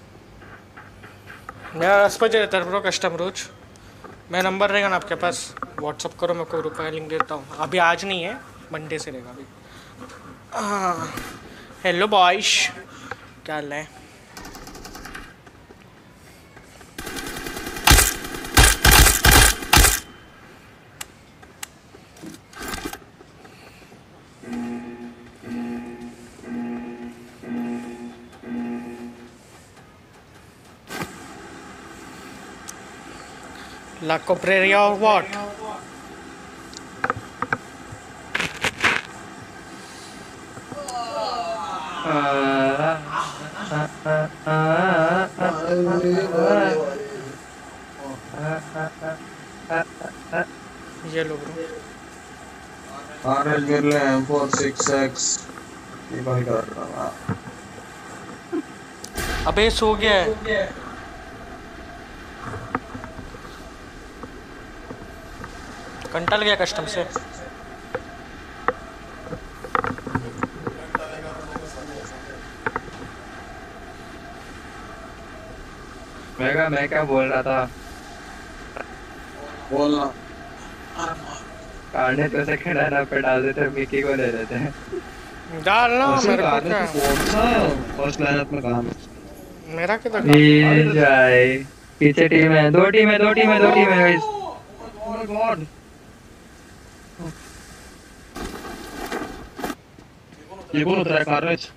मेरा 10 बजे रहता है ब्रो कस्टम रोज। मेरा नंबर रहेगा ना आपके पास? व्हाट्सअप करो, मैं को ग्रुप का लिंक देता हूँ। अभी आज नहीं है, मंडे से रहेगा अभी। हेलो बॉयश, क्या हाल है? La Copreria or what? ये लो ब्रो। RL गिर ले M46X ये भाई कर रहा। अबे सो गया है। कंटल गया कस्टम से। मैं क्या बोल रहा था? बोलना। कार्ने तो सेकंड आना पे डाल देते, मिकी को ले लेते हैं। डालना मेरे को क्या? फर्स्ट लाइनअप में कहां? मेरा किधर? ये जाए पीछे टीम है, दो टीम है गाइस। Oh my God. ये कौन उतरा है? Carnage.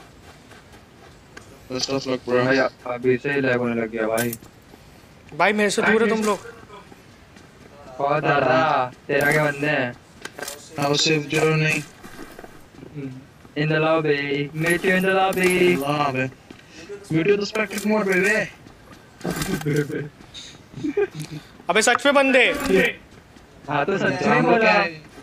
Best of luck bro. भाई अभी से ही लैग होने लग गया भाई मेरे से दूर है तुम लोग। बहुत ज्यादा। तेरा क्या बंदे हैं? हाउ सेफ जीरो नहीं। In the lobby, meet you in the lobby. Lobby. Meet you in the spectacle mode, baby. अबे सच में बंदे। हाँ तो सच में बोला।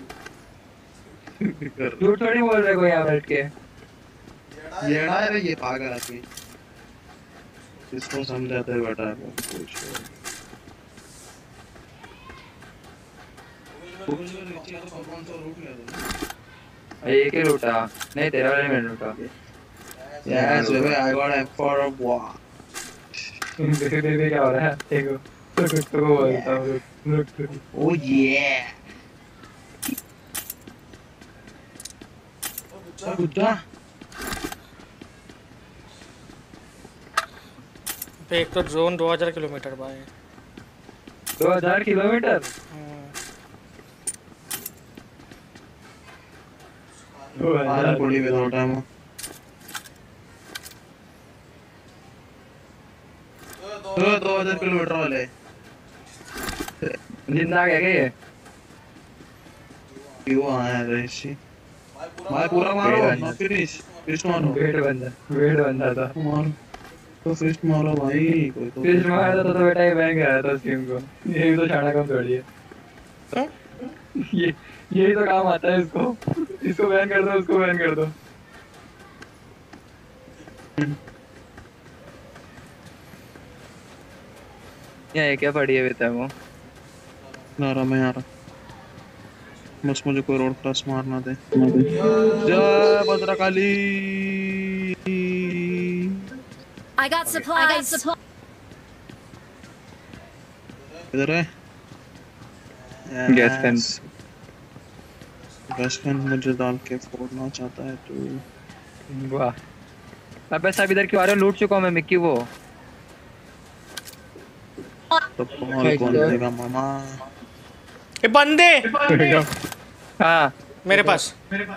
झूठ थोड़ी बोल रहे कोई यहाँ बैठ के। ये ना है ये पागल आदमी। इसको समझाते हैं बेटा। एक ही लूटा, नहीं तेरा वाला मैंने लूटा। Yes, baby, I got M for a walk. Baby क्या हो रहा है? देखो, तो बोलता हूँ। Oh yeah. गुड्डा। एक तो जोन 2000 किलोमीटर भाई। 2000 किलोमीटर? आरन पड़ी में 2 टाइम। 2000 किलोमीटर वाले। जिंदा क्या ये? क्यों आया ऋषि? मैं पूरा मारो, फिनिश मारो। वेट बंदा था। मारो तो फिश मारो भाई। कोई तो फिश मारा तो बेटा ही बैन कराया था स्कीम को। ये तो छाड़ा कम थोड़ी है। यही तो काम आता है इसको बैन कर दो, उसको बैन कर दो। ये क्या पड़ी है बेटा वो? नारा मैं यार बस मुझे कोई रोड क्रॉस मारना दे। जय भद्रकाली। I got supplies. इधर है गैस गन मुझे डाल के फोड़ना चाहता है तू। वाह अबे सब इधर क्यों आ रहे हो? लूट चुका हूं मैं मिक्की वो। तो कौन देगा मामा? ये बंदे। हाँ मेरे पास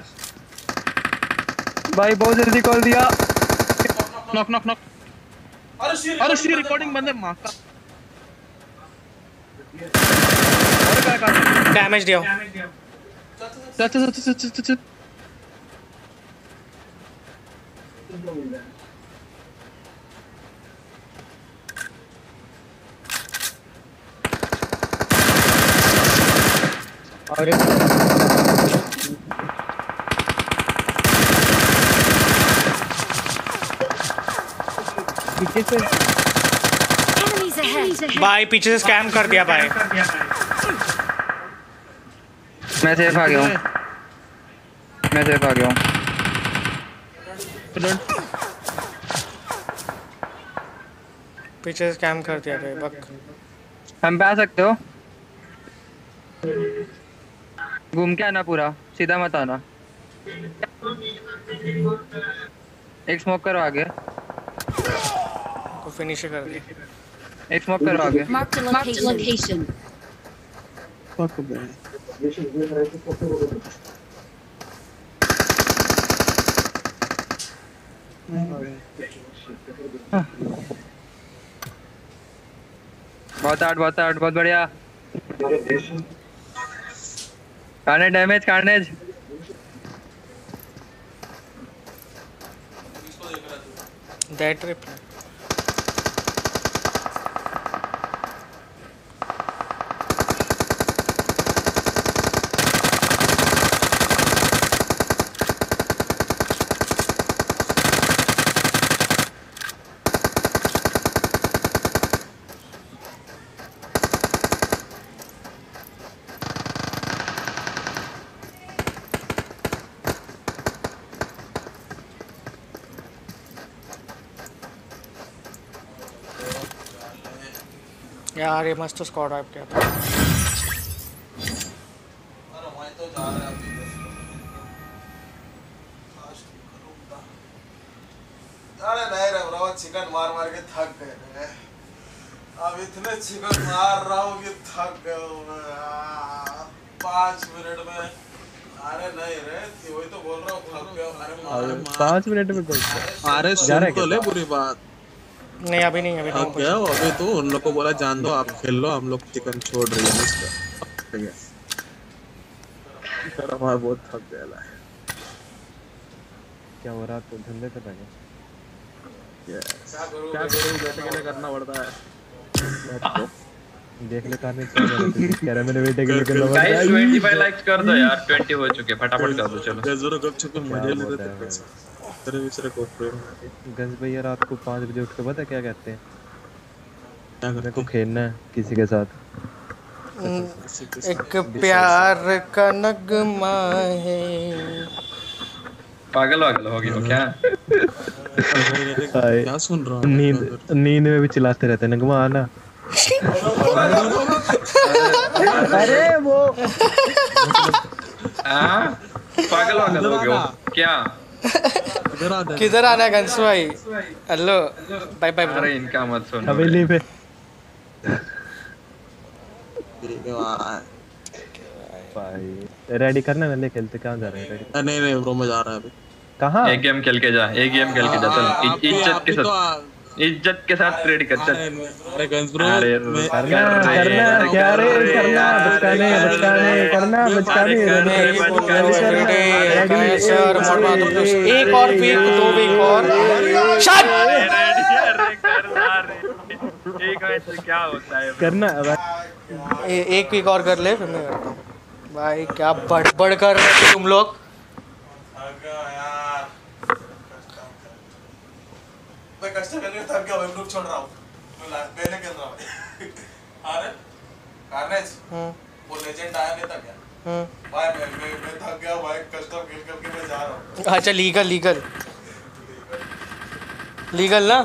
भाई बहुत जल्दी कॉल दिया। नॉक। अरे सी रिकॉर्डिंग बंदे मां का। अरे क्या डैमेज दिया। चल अरे पीछे से भाई पीछे से स्कैम कर दिया भाई। मैं सेफ आ गया हूँ। पीछे से स्कैम कर दिया भाई। बक हम पे आ सकते हो? घूम के आना पूरा, सीधा मत आना। एक स्मोक करो आगे, को फिनिश कर दे। एक स्मोक करो आगे। Marked a location. फक बे। बहुत बढ़िया। Carnage damage, carnage. That trip यार, ये मस्त स्क्वाड वाइप किया था। अरे मैं तो जा रहा अभी अरे नहीं रे ब्रो, चिकन मार मार के थक गए रे। अब इतने चिकन मार रहा हूँ कि थक गए हूँ मैं। 5 मिनट में। अरे नहीं रे, वही तो बोल रहा हूँ, थक गया। अरे 5 मिनट में तो अरे सुन तो ले पूरी बात। नहीं अभी नहीं, अभी अब क्या हो, अभी तो उन लोग को बोला जान दो, आप खेल लो, हम लोग चिकन छोड़ रही है इसका। ठीक है सर, हमारा बहुत थक गया है। क्या हो रहा है? तो धंधे पे लगे। क्या करूं, बेटे के लिए करना पड़ता है। देख ले कार्नेज क्या कह रहा है, मैंने बेटे के लिए करना पड़ता है। गाइस 25 लाइक्स कर दो यार, 20 हो चुके, फटाफट कर दो। चलो गजरो कब चुके मजे ले रहे थे। तेरे दूसरे को गंज भैया रात को 5 बजे उठ के पता क्या कहते हैं? मेरे को खेलना है किसी के साथ। एक प्यार का नगमा है। पागल होगी तो क्या? क्या सुन रहा हूँ? नींद में भी चिल्लाते रहते हैं, नगमा आना। अरे वो पागल हो गए क्या? किधर आना है गंस भाई? Hello bye bye. अरे इनका मत सुनो हवेली पे। भाई रेडी करना है, खेलते कहाँ जा रहे हैं? रेडी नहीं ब्रो, मैं जा रहा है अभी। कहाँ? एक गेम खेल के जा, चल इज्जत के साथ रेडी कर चल। अरे गंस ब्रो, एक और वीक, 2 वीक और एक मैच से क्या होता है करना। एक वीक और कर ले, फिर मैं करता हूँ। भाई क्या बड़बड़ कर रहे थे तुम लोग। मैं कष्ट करके थक गया, मैं ग्रुप छोड़ रहा हूँ, पहले खेल रहा हूँ। अरे कार्नेज, वो लेजेंड आया नहीं था क्या? भाई मैं थक गया भाई, कस्टम खेल करके मैं जा रहा हूँ। अच्छा लीगल ना।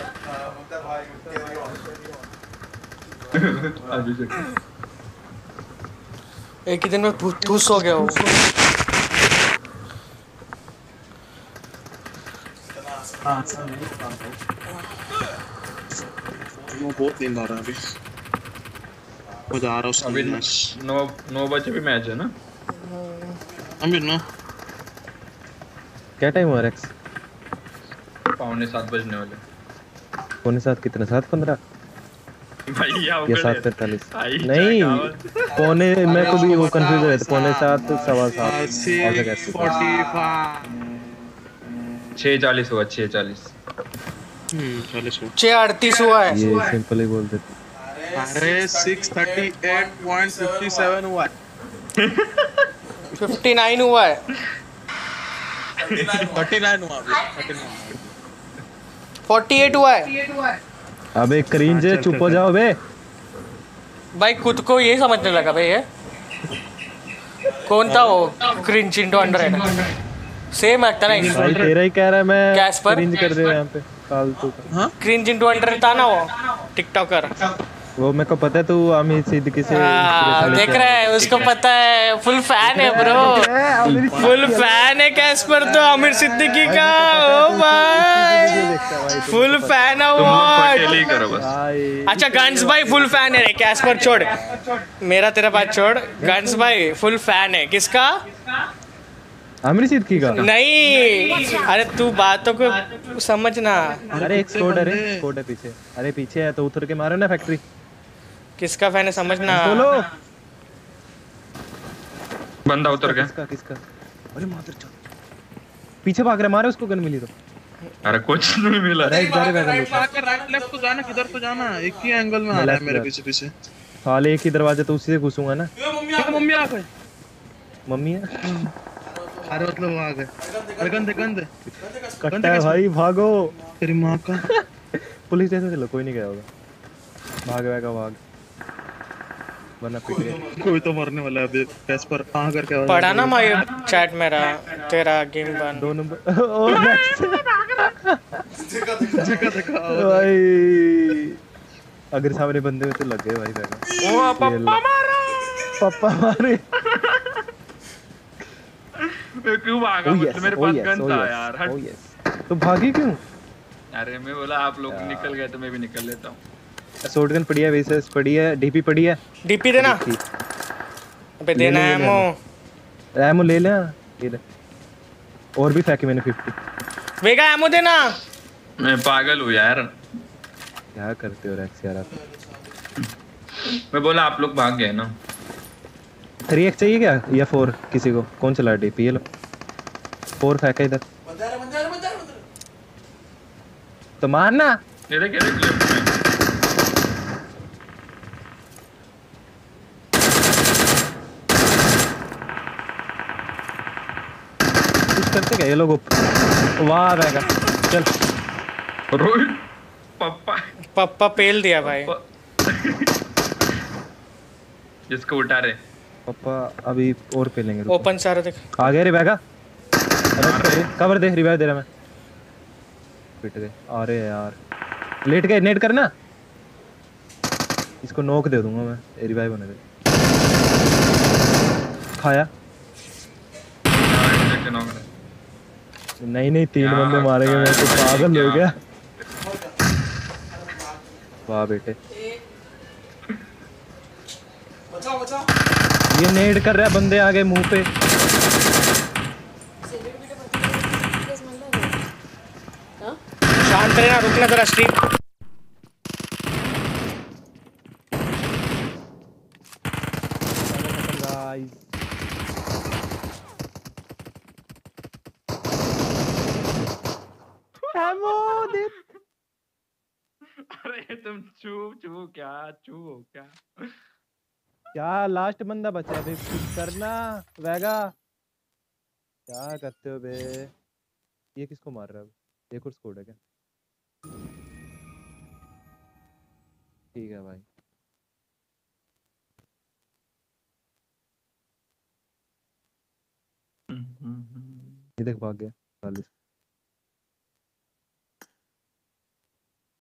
एक ही दिन में ठूस हो गया हो। बहुत नींद आ रहा है अभी। वो जा रहा हूँ अभी 9 बजे भी मैच है ना? अभी ना क्या टाइम हुआ रेक्स? 6:45 बजने वाले। 6:45 कितना? 7:15 भैया या 7:45? नहीं पौने, मैं को भी वो कंफ्यूज हो रहा था। 6:45 7:15 ऐसा कैसे? 6:40 हुआ, 6:40। 6:38 हुआ है। ये सिंपल ही बोल देते। अरे 638.57 हुआ है। 59 हुआ है। 39 हुआ अभी। 48 हुआ है। अबे क्रींज है, चुप हो जाओ बे। भाई खुद को ये समझने लगा भाई। ये कौन था वो क्रिंज इंटू अंडर है? सेम एक्टर है भाई तेरा ही कह रहा है, मैं कैस्पर क्रिंज कर दे रहा यहाँ पे फालतू का। क्रिंज इंटू अंडर था ना वो टिकटॉकर। वो मेरे को पता है तू आमिर सिद्दीकी से देख रहा है, उसको पता है, फुल फैन है ब्रो, फुल फैन है कैस्पर तो आमिर सिद्दीकी का। ओ भाई फुल फैन है वो। अच्छा गन्स भाई फुल फैन है, कैस्पर छोड़, मेरा तेरा बात छोड़, गन्स भाई फुल फैन है किसका? आमिर सिद्दीकी का नहीं, अरे तू बातों को समझना। अरे एक स्क्वाड है पीछे, अरे पीछे है तो उतर के मारो ना फैक्ट्री। किसका फैन है समझना। बोलो बंदा उतर गया। किसका? अरे मादर चोद, पीछे भाग रहा, मारे उसको, गन मिली तो। अरे कुछ नहीं मिला। राइट लेफ्ट तो जाना, किधर तो जाना, एक ही एंगल में आ रहा है मेरे पीछे। साले एक ही दरवाजे तो उसी से घुसूंगा ना। मम्मी आ गई। मम्मी है? अरे मतलब वो आ गए। अरे गंदे कट्टा है भाई, भागो। तेरी माँ का। पुलिस स्टेशन चलो, कोई नहीं गया होगा। भाग वरना पिट गए। कोई तो मरने वाला है अभी। कैस्पर कहां करके पढ़ा ना माय चैट मेरा, तेरा गेम बन 2 नंबर। ओ देखा भाई, अगर सामने बंदे में तो लग गए भाई। ओ पापा मारे। मैं क्यों भागा? मतलब मेरे पास गन था यार। हट। तो भागी क्यों? अरे मैं बोला आप लोग निकल गए तो मैं भी निकल लेता हूँ। शॉटगन पड़ी है, वेसेस पड़ी है, डीपी पड़ी है। डीपी देना। अबे देना एमो ले ले। और भी फेंके मैंने 50। वेगा एमो देना। मैं पागल हूँ यार। क्या करते हो रेक्स यार आप? मैं बोला आप लोग भाग गए ना। 3x चाहिए क्या या 4? किसी को कौन चला डीपी? ये लो 4 फेंका इधर तो मारना। ये देख लेफ्ट में। कुछ करते क्या ये लोग? वाह रहेगा। चल रोहित पप्पा पेल दिया भाई। जिसको उठा रहे पापा अभी और पेलेंगे। ओपन सारा देख आ गया रे बैगा। कवर दे, रिवाइव दे रहा मैं। पिट गए। अरे यार लेट गए। नेट करना, इसको नॉक दे दूंगा मैं। रिवाइव होने दे। खाया नहीं 3 बंदे मारेंगे। मैं तो पागल हो गया। वाह बेटे, ये नेड कर रहा है, बंदे आ गए मुंह पे। शांत रहना, रुकना जरा स्ट्रीम। अरे तुम चू क्या क्या लास्ट बंदा बचा है बे? कुछ करना वेगा। क्या करते हो बे? ये किसको मार रहा है? एक और स्क्वाड है क्या? ठीक है भाई। ये देख भाग गया 40।